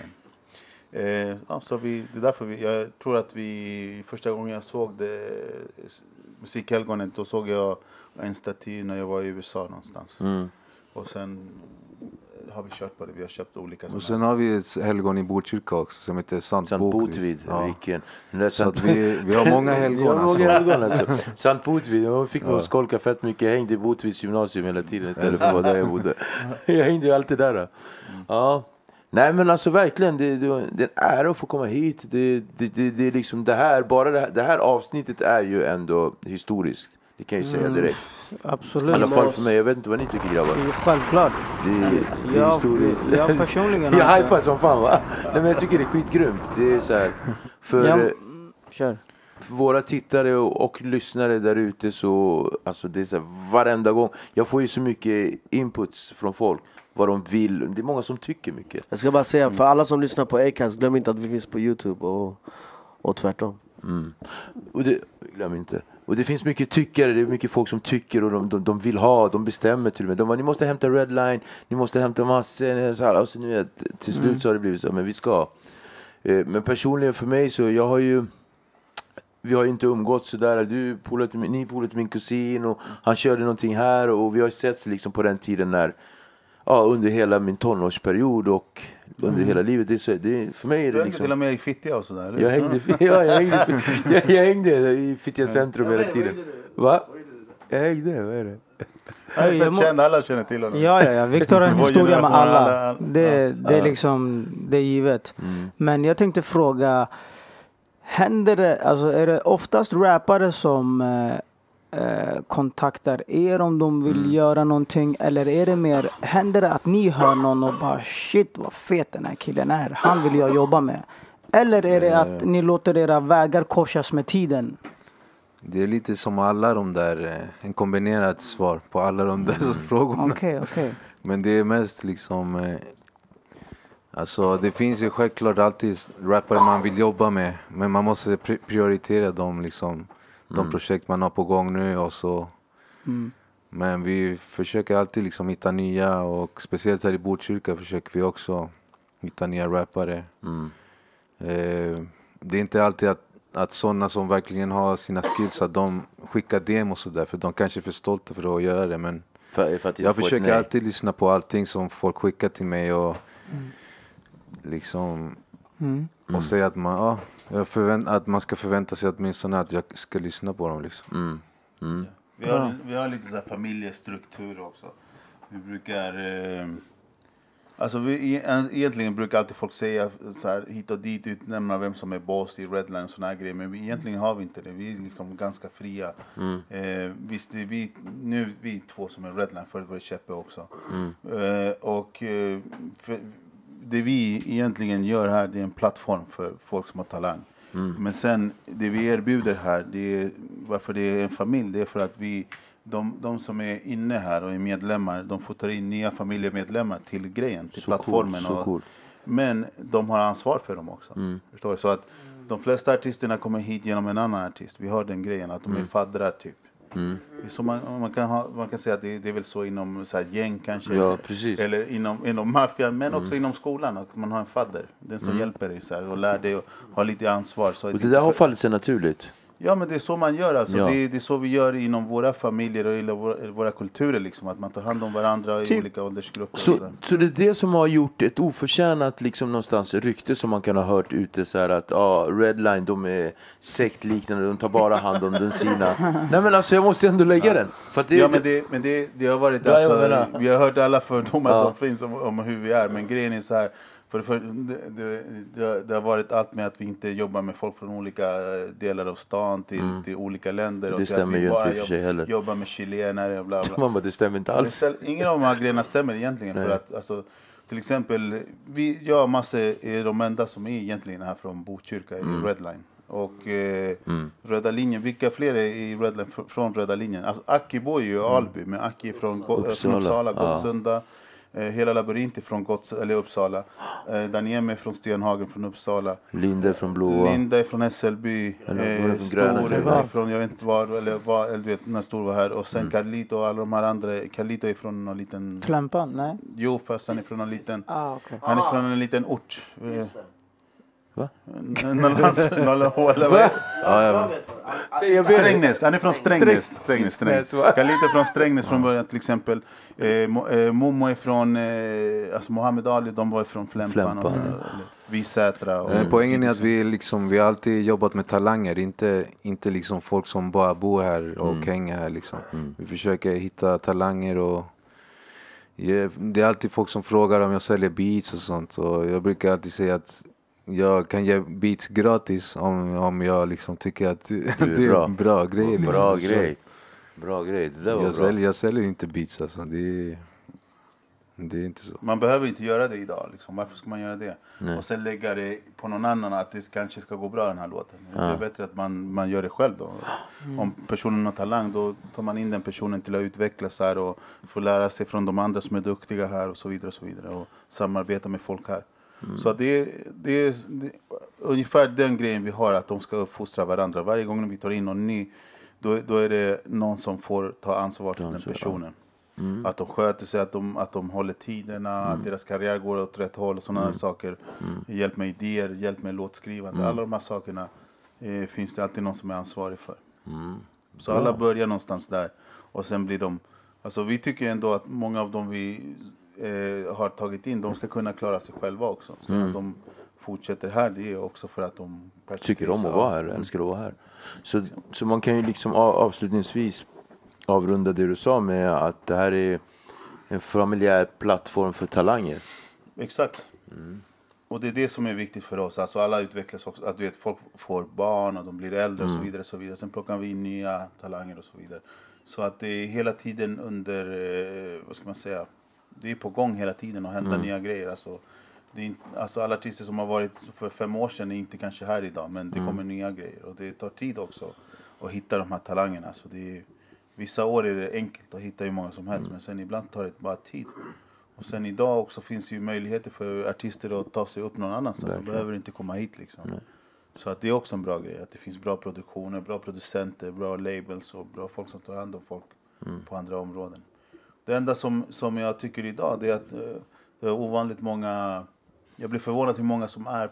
eh, ja, så vi, det är därför vi, jag tror att vi första gången jag såg det musikhelgonet, då såg jag en staty när jag var i U S A någonstans. Mm. Och sen har vi kört på det. Vi har köpt olika sådana. Och sen har vi ett helgon i Botkyrka också som heter Sant, Sant Botvid. Ja. Vilken. Så att vi, vi har många helgon. Har många helgon alltså. Sant Botvid. Jag fick ja. skolka fett mycket. Jag hängde i Botvids gymnasium hela tiden istället för där jag bodde. Jag hängde ju alltid där. Mm. Ja. Nej men alltså verkligen, det, det, det är en ära att få komma hit. Det, det, det, det är liksom det här, bara det här, det här avsnittet är ju ändå historiskt. Det kan jag ju säga direkt. Mm, absolut. I alla fall för mig, jag vet inte vad ni tycker grabbar. Självklart. Det, det är jag, historiskt. Jag personligen. Jag hypar som fan va? Nej, men jag tycker det är skitgrymt. Det är så här, för, ja, kör. för våra tittare och, och lyssnare där ute så, alltså det är så här, varenda gång. Jag får ju så mycket inputs från folk. Vad de vill. Det är många som tycker mycket. Jag ska bara säga, för alla som lyssnar på Acast, glöm inte att vi finns på YouTube och, och tvärtom. Mm. Och det, glöm inte. Och det finns mycket tyckare, det är mycket folk som tycker och de, de, de vill ha, de bestämmer till och med. De bara, ni måste hämta Redline, ni måste hämta massor. Så här, alltså, ni vet, till slut mm. så har det blivit så, men vi ska. Eh, men personligen för mig så, jag har ju, vi har ju inte umgått så där. Du polade, ni polade min kusin och han körde någonting här och vi har sett liksom på den tiden när, ja, under hela min tonårsperiod och under mm. hela livet. Det är så, det, för mig är det du liksom... till och med i Fittja och sådär. Jag hängde, ja, jag hängde, jag, jag hängde i Fittja centrum hela tiden. Va? Jag hängde, vad är det? Jag jag må... känner, alla känner till honom. Ja, ja, ja. Victor har en historia med alla. Det, det är liksom, det är givet. Mm. Men jag tänkte fråga, händer det, alltså är det oftast rappare som... Eh, Eh, kontaktar er om de vill mm. göra någonting, eller är det mer, händer det att ni hör någon och bara shit vad fet den här killen är, han vill jag jobba med, eller är det att ni låter era vägar korsas med tiden? Det är lite som alla de där, en kombinerat svar på alla de där mm. frågorna. Okay, okay. Men det är mest liksom eh, alltså det finns ju självklart alltid rappare man vill jobba med, men man måste prioritera dem liksom. De mm. projekt man har på gång nu och så. Mm. Men vi försöker alltid liksom hitta nya, och speciellt här i Botkyrka försöker vi också hitta nya rappare. Mm. Eh, det är inte alltid att, att sådana som verkligen har sina skills att de skickar demos och så där, för de kanske är för stolta för att göra det, men för, för att jag försöker alltid lyssna på allting som folk skickar till mig och mm. liksom mm. och säga att man ja, jag förvänt, att man ska förvänta sig åtminstone att jag ska lyssna på dem liksom. Mm. Mm. Vi har vi har lite så här familjestruktur också. Vi brukar eh, alltså vi egentligen brukar alltid folk säga så här hit och dit, utnämna vem som är boss i Redline och såna här grejer, men vi, egentligen har vi inte det. Vi är liksom ganska fria. Mm. Eh, visst det är vi nu vi två som är Redline, förut var det Cheppe också. Mm. Eh, och eh, för, det vi egentligen gör här, det är en plattform för folk som har talang. Mm. Men sen, det vi erbjuder här, det är, varför det är en familj, det är för att vi, de, de som är inne här och är medlemmar, de får ta in nya familjemedlemmar till grejen, till så plattformen. Cool, så och, cool. Men de har ansvar för dem också. Mm. Förstår du? Så att de flesta artisterna kommer hit genom en annan artist. Vi har den grejen att de mm. är faddrar typ. Mm. Det är så man, man, kan ha, man kan säga att det, det är väl så inom så här, gäng kanske. Ja, eller, eller inom, inom maffian, men också mm. inom skolan. Att man har en fadder. Den som mm. hjälper dig så här, och lär dig och har lite ansvar. Så och det där har fallit sig naturligt. Ja, men det är så man gör. Alltså. Ja. Det, det är så vi gör inom våra familjer och i våra, våra kulturer. Liksom, att man tar hand om varandra typ. I olika åldersgrupper. Så, så det är det som har gjort ett oförtjänat liksom, någonstans rykte som man kan ha hört ute. Så här att ah, Redline, de är sektliknande. De tar bara hand om den sina. Nej, men alltså jag måste ändå lägga ja. den. För att det, ja, men det, men det, det har varit... Ja, alltså, vi har hört alla fördomar ja. som finns om, om hur vi är. Men grejen är så här... För, för det, det, det har varit allt med att vi inte jobbar med folk från olika delar av stan till, mm. till olika länder. Det och stämmer ju inte i och för sig heller. Jobbar med chilenare och bla bla. Man bara, det stämmer inte alls. Det, ingen av de här grejerna stämmer egentligen. För att, alltså, till exempel, vi, jag och Masse är de enda som är egentligen här från Botkyrka mm. i Redline. Och eh, mm. Röda linjen, vilka fler är i Redline från Röda linjen? Alltså Aki bor ju i Alby, mm. men Aki är från Uppsala, Uppsala Gottsunda. Ja. Eh, hela labyrint är från Gotts, eller Uppsala. Eh, Daniel är från Stenhagen från Uppsala. Linde från Blåa. Linde är från Hässelby. Eh, Stor är från, jag vet inte var, eller var, eller du vet när Stor var här. Och sen mm. Carlito och alla de här andra. Carlito är från någon liten... Flämpan, nej? Jo, fast han är från en liten... Ah, okay. Han är från en liten ort. Va? Strängnäs, han är från Strängnäs. Strängnäs, Strängnäs. Carlito är från Strängnäs från början till exempel. Eh, Momo är från, eh, alltså Mohammed Ali, de var från Flämpan. Flämpan och så, ja. Vi Sätra. Och mm. Poängen är att vi liksom, vi har alltid jobbat med talanger, inte, inte liksom folk som bara bor här och mm. hänger här liksom. Mm. Vi försöker hitta talanger och ja, det är alltid folk som frågar om jag säljer beats och sånt, och jag brukar alltid säga att jag kan ge beats gratis om, om jag liksom tycker att det är bra, bra grej. Liksom. Bra grej. Bra grej. Det där var jag, bra. Säljer, jag säljer inte beats alltså. Det är, det är inte så. Man behöver inte göra det idag. Liksom. Varför ska man göra det? Nej. Och sen lägga det på någon annan att det kanske ska gå bra den här låten. Ja. Det är bättre att man, man gör det själv då. Mm. Om personen har talang, då tar man in den personen till att utvecklas här och få lära sig från de andra som är duktiga här och så vidare och så vidare. Och samarbeta med folk här. Mm. Så det är, det, är, det är ungefär den grejen vi har, att de ska uppfostra varandra. Varje gång vi tar in någon ny, då, då är det någon som får ta ansvar för den personen. Mm. Att de sköter sig, att de, att de håller tiderna, mm. att deras karriär går åt rätt håll och sådana mm. saker. Mm. Hjälp med idéer, hjälp med låtskrivande. Mm. Alla de här sakerna eh, finns det alltid någon som är ansvarig för. Mm. Så alla börjar någonstans där. Och sen blir de, alltså vi tycker ändå att många av dem vi Eh, har tagit in, de ska kunna klara sig själva också. Så mm. att de fortsätter här, det är också för att de tycker om att vara här, älskar att vara här. Så, så man kan ju liksom avslutningsvis avrunda det du sa med att det här är en familjär plattform för talanger. Exakt. Mm. Och det är det som är viktigt för oss. Alltså alla utvecklas också, att du vet, folk får barn och de blir äldre mm. och så vidare, så vidare. Sen plockar vi in nya talanger och så vidare. Så att det är hela tiden under, eh, vad ska man säga, det är på gång hela tiden och händer mm. nya grejer. Alltså, det är inte, alltså alla artister som har varit för fem år sedan är inte kanske här idag. Men det mm. kommer nya grejer. Och det tar tid också att hitta de här talangerna. Så det är, vissa år är det enkelt att hitta hur många som helst. Mm. Men sen ibland tar det bara tid. Och sen idag också finns ju möjligheter för artister att ta sig upp någon annanstans. De behöver inte komma hit liksom. Nej. Så att det är också en bra grej. Att det finns bra produktioner, bra producenter, bra labels och bra folk som tar hand om folk mm. på andra områden. Det enda som, som jag tycker idag, det är att uh, det är ovanligt många... Jag blir förvånad hur många som är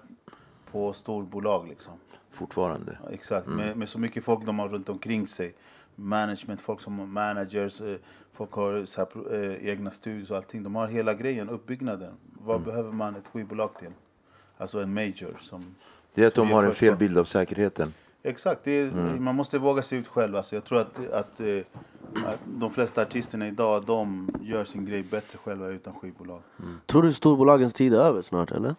på storbolag liksom. Fortfarande. Ja, exakt, mm. med, med så mycket folk de har runt omkring sig. Management, folk som har managers, uh, folk har så här, uh, egna studios och allting. De har hela grejen, uppbyggnaden. Vad mm. behöver man ett skivbolag till? Alltså en major som... Det är att de har en fel bild av säkerheten. Exakt, det är, mm. man måste våga se ut själv. Alltså, jag tror att, att, att de flesta artisterna idag, de gör sin grej bättre själva utan skivbolag. Mm. Tror du storbolagens tid är över snart, eller?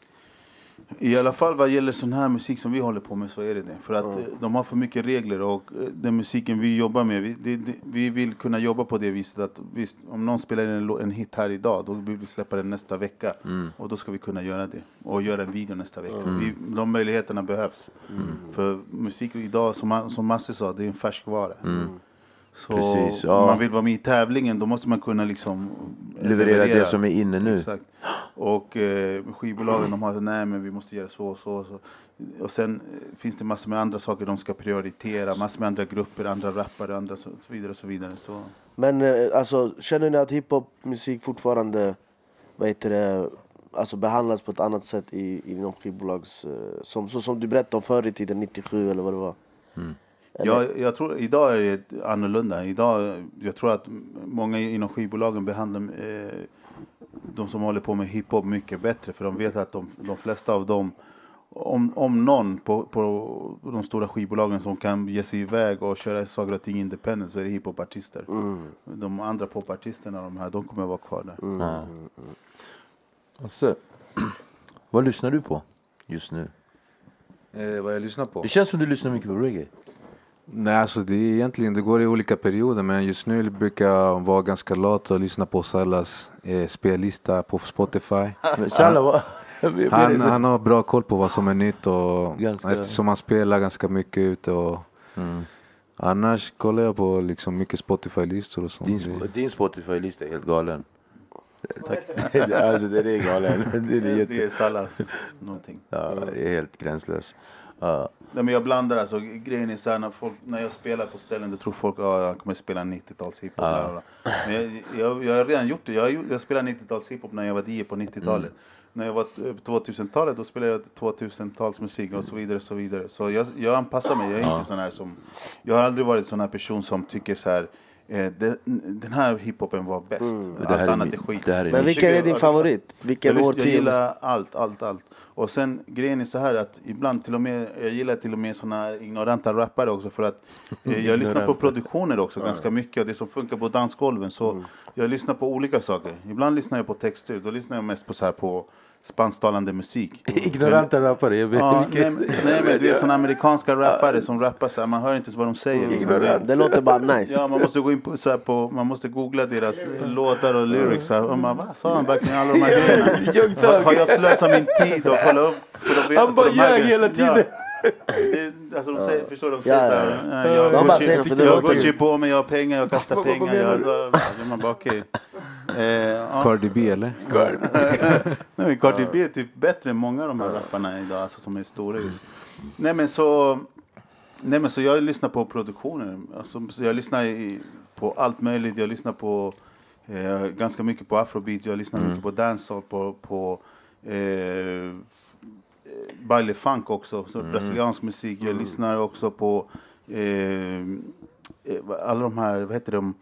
I alla fall vad gäller sån här musik som vi håller på med, så är det det. För att mm. de har för mycket regler, och den musiken vi jobbar med, vi, det, det, vi vill kunna jobba på det viset att visst, om någon spelar en, en hit här idag, då vill vi släppa den nästa vecka. Mm. Och då ska vi kunna göra det. Och göra en video nästa vecka. Mm. Vi, de möjligheterna behövs. Mm. För musik idag, som, som Masse sa, det är en färskvara. Mm. Så Precis, ja. om man vill vara med i tävlingen, då måste man kunna liksom leverera, leverera det som är inne nu. Exakt. Och eh, skivbolagen, de har nej men vi måste göra så och så och så. Och sen eh, finns det massor med andra saker de ska prioritera, massor med andra grupper, andra rappare, andra så, så vidare och så vidare. Så. Men eh, alltså, känner ni att hiphop-musik fortfarande, vad heter det, alltså behandlas på ett annat sätt i, inom skivbolags, eh, som, så som du berättade om förr i tiden, nittiosju eller vad det var? Mm. Jag, jag tror idag är det annorlunda. Idag, jag tror att många inom skivbolagen behandlar eh, de som håller på med hiphop mycket bättre, för de vet att de, de flesta av dem, om, om någon på, på de stora skivbolagen som kan ge sig iväg och köra saker och ting independent, så är det hiphopartister. Mm. De andra popartisterna, de här, de kommer att vara kvar där. Mm. Mm. Alltså, vad lyssnar du på just nu? Eh, vad jag lyssnar på? Det känns som du lyssnar mycket på reggae. Nej, alltså det är egentligen, det går i olika perioder, men just nu brukar jag vara ganska lat och lyssna på Sallas eh, spellista på Spotify. Salla, han, han har bra koll på vad som är nytt, och ganska... eftersom han spelar ganska mycket ute och mm. annars kollar jag på liksom mycket Spotify-listor och sånt. Din, din Spotify-lista är helt galen. Tack. Alltså det är galen. Det är, jätte... det är Salla någonting. Ja, det är helt gränslös. Uh. Nej, men jag blandar alltså, grejen är så här, när, folk, när jag spelar på ställen, då tror folk att ah, jag kommer spela nittio-tals hiphop. Uh. Men jag, jag, jag har redan gjort det. Jag, jag spelade nittio-tals hiphop när jag var D J på nittiotalet. Mm. När jag var på tvåtusentalet, då spelade jag tvåtusentals musik och så vidare. Så, vidare. Så jag, jag anpassar mig. Jag är uh. inte sån här som, jag har aldrig varit sån här person som tycker så här, Eh, det, den här hiphopen var bäst. Mm. Allt det annat är skit. Är men vilken är din favorit? Vilken jag, jag gillar allt, allt, allt. Och sen grejen är så här att ibland till och med, jag gillar till och med såna ignoranta rappare också, för att eh, jag lyssnar på produktioner också mm. ganska mycket, och det som funkar på dansgolven. Så mm. jag lyssnar på olika saker. Ibland lyssnar jag på texter, då lyssnar jag mest på så här på spansktalande musik. Ignoranta rappare, jag vet ja, nej, nej men det är såna amerikanska rappare som rappar så här, man hör inte vad de säger. Mm. Det, det låter bara nice. Ja, man måste gå in på, så här på, man måste googla deras låtar och lyrics så här, och man, vad sa han verkligen alla de här grejerna? har, har jag slösat min tid och kolla upp för att veta, han bara ljög hela tiden. Ja. Det, alltså de säger, förstår de säger ja, så här, ja, jag, de går säger, jag, jag går ju på mig, jag har pengar, jag kastar pengar, jag, jag, man bara okej. Okay. Eh, ja. Cardi B eller? Nej, men Cardi B är typ bättre än många av de här rapparna idag, alltså, som är stora just. Nej men så nej men så jag lyssnar på produktioner, alltså, så jag lyssnar i, på allt möjligt. Jag lyssnar på eh, ganska mycket på afrobeat, jag lyssnar mm. mycket på dancehall, på, på eh, baile funk också, så mm. brasiliansk musik. Jag mm. lyssnar också på eh, alla de här, vad heter de,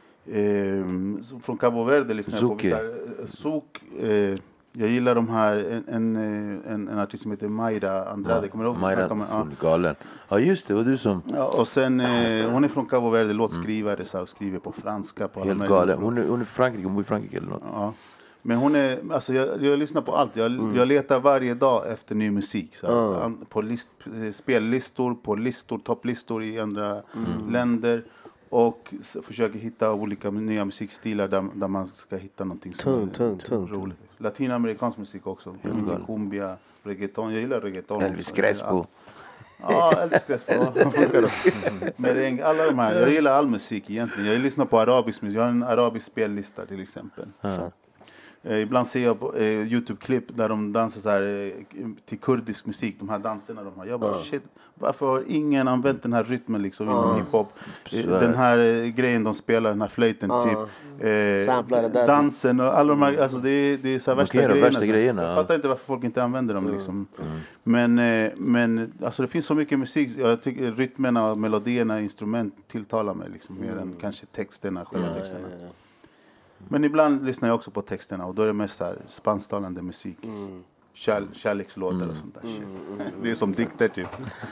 eh, från Cabo Verde lyssnar jag på. Zouk, eh, jag gillar de här, en, en, en, en artist som heter Mayra Andrade, ja, kommer du ihåg? Mayra, ja. galen. Ja just det, och du som... Ja, och sen, eh, hon är från Cabo Verde, låtskrivare, så här, och skriver på franska. På helt galen, hon är, hon är Frankrike, hon bor i Frankrike eller något. Ja. Men hon är, alltså jag, jag lyssnar på allt. Jag, mm. jag letar varje dag efter ny musik. Så här, mm. På list, spellistor, på listor, topplistor i andra mm. länder. Och försöker hitta olika nya musikstilar där, där man ska hitta någonting som tung, tung, tung, roligt. Latinamerikansk musik också. Mm. Cumbia, reggaeton. Jag gillar reggaeton. Elvis Crespo. Ja, Elvis Crespo. Meräng, alla de här. Jag gillar all musik egentligen. Jag lyssnar på arabisk musik. Jag har en arabisk spellista till exempel. Mm. Eh, ibland ser jag på eh, YouTube-klipp där de dansar så här, eh, till kurdisk musik, de här danserna de har. Jag bara, uh. shit, varför har ingen använt den här rytmen liksom uh. inom hiphop? Eh, den här eh, grejen de spelar, den här flöjten uh. typ. Eh, dansen och alla de här, alltså det är, det är så här värsta grejerna. värsta grejerna. Jag fattar inte varför folk inte använder dem liksom. Mm. Men, eh, men alltså det finns så mycket musik, jag tycker rytmerna, melodierna, instrument tilltalar mig liksom mm. mer än kanske texterna, själva mm. texterna. Mm. Men ibland lyssnar jag också på texterna, och då är det mest så här spansktalande musik. Mm. Kär, kärlekslåtar mm. och sånt där shit. Mm, mm, det är som dikter typ.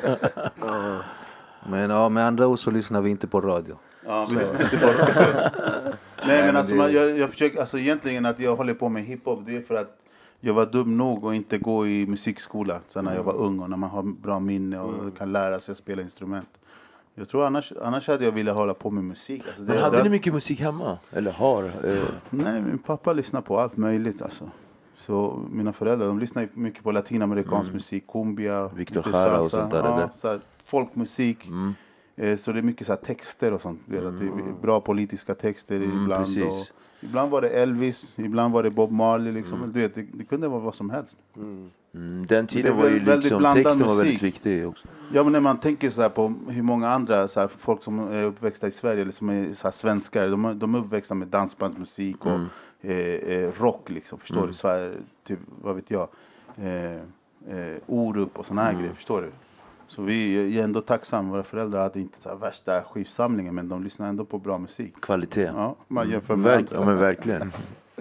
Men ja, med andra ord så lyssnar vi inte på radio. Ja, vi lyssnar inte på radio. Nej, men alltså man, jag, jag försöker, alltså egentligen att jag håller på med hiphop, det är för att jag var dum nog att inte gå i musikskola sen när jag var ung, och när man har bra minne och mm. kan lära sig att spela instrument. Jag tror annars, annars hade jag velat hålla på med musik. Alltså det, men hade det, ni mycket musik hemma? Eller har? Eh. Nej, min pappa lyssnar på allt möjligt alltså. Så mina föräldrar, de lyssnar mycket på latinamerikansk mm. musik, cumbia, Victor Jara och sånt där. Ja, eller? så här, folkmusik. Mm. Eh, så det är mycket så här texter och sånt. Mm. Det är bra politiska texter mm, ibland. Och, ibland var det Elvis, ibland var det Bob Marley. Liksom. Mm. Du vet, det, det kunde vara vad som helst. Mm. Mm, den tiden var ju liksom, texten var väldigt viktig också. Ja, men när man tänker så här på hur många andra så här, folk som är uppväxta i Sverige eller som är så här, svenskar, de, de är uppväxta med dansbandsmusik och mm. eh, eh, rock liksom, förstår mm. du? Så här, typ, vad vet jag, eh, eh, Orup och såna här mm. grejer, förstår du? Så vi är ändå tacksamma. Våra föräldrar hade inte så här värsta skivsamlingen, men de lyssnade ändå på bra musik. Kvalitet. Ja, man jämför med Verk, andra. Ja, men verkligen.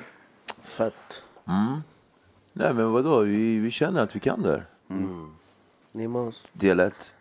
Fett. Mm. Nej, men vadå? Vi, vi känner att vi kan där. Mm. Nemos. Del ett.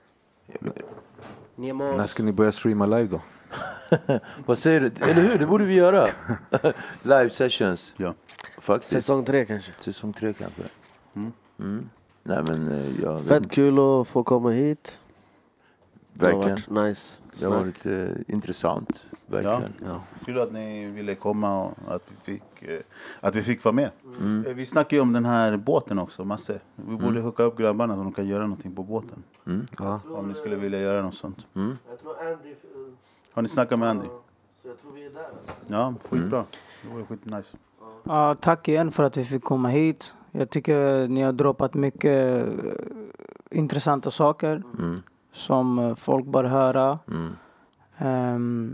Nemos. När ska ni börja streama live då? Vad säger du? Eller hur? Det borde vi göra. Live sessions. Ja. Faktiskt. Säsong tre kanske. Säsong tre kanske. Mm. Mm. Nej, men jag Fett vet. Kul att få komma hit. Verkligen. Det har varit nice. Det har varit eh, intressant. Verkligen. Ja. Ja. Kul att ni ville komma och att vi fick, eh, att vi fick vara med. Mm. Eh, vi snackar ju om den här båten också, Masse. Vi borde mm. hooka upp grabbarna så de kan göra någonting på båten. Mm. Ja. Om ni skulle vilja göra något sånt. Mm. Jag tror Andy... Har ni snackat med Andy? Så jag tror vi är där alltså. Ja, skitbra. Mm. Det var skitnice. Ja, tack igen för att vi fick komma hit. Jag tycker ni har droppat mycket intressanta saker mm. som folk bör höra. Mm. Um,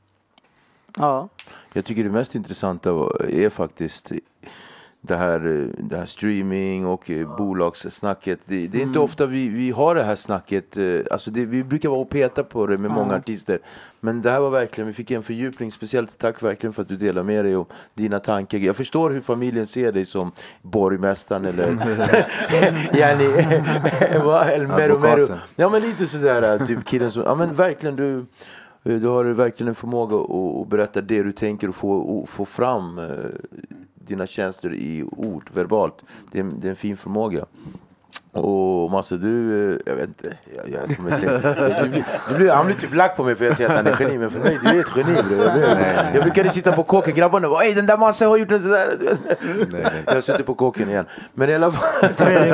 ja. Jag tycker det mest intressanta är faktiskt det här, det här streaming och bolagssnacket. Det, det är mm. inte ofta vi, vi har det här snacket. Alltså det, vi brukar vara och peta på det med mm. många artister. Men det här var verkligen, vi fick en fördjupning. Speciellt tack verkligen för att du delar med dig om dina tankar. Jag förstår hur familjen ser dig som borgmästaren eller yani, eller meru, meru. Ja, men lite sådär typ killen som, ja men verkligen du du har verkligen en förmåga att, att berätta det du tänker och få, och få fram uh, dina känslor i ord, verbalt. Det är, det är en fin förmåga. Och Massa, du, jag vet inte, jag, jag kommer säga, du, blir, du blir, han blir typ lack på mig för jag säger att han är geni, men för mig, du är ett geni, bro. Jag, blir, jag brukade sitta på kåken, grabbarna och ey, den där Massa har gjort en sådär. Nej, nej. Jag sitter på kåken igen. Men i alla fall...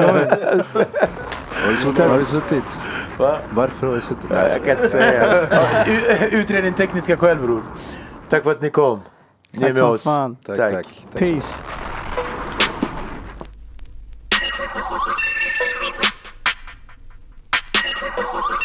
Har du suttit? Va? Varför har du suttit? Nej, jag kan inte säga. Utredning tekniska själv, bror. Tack för att ni kom. Ni är med oss. Fan. Tack, tack. tack. tack. Peace. We'll be right back.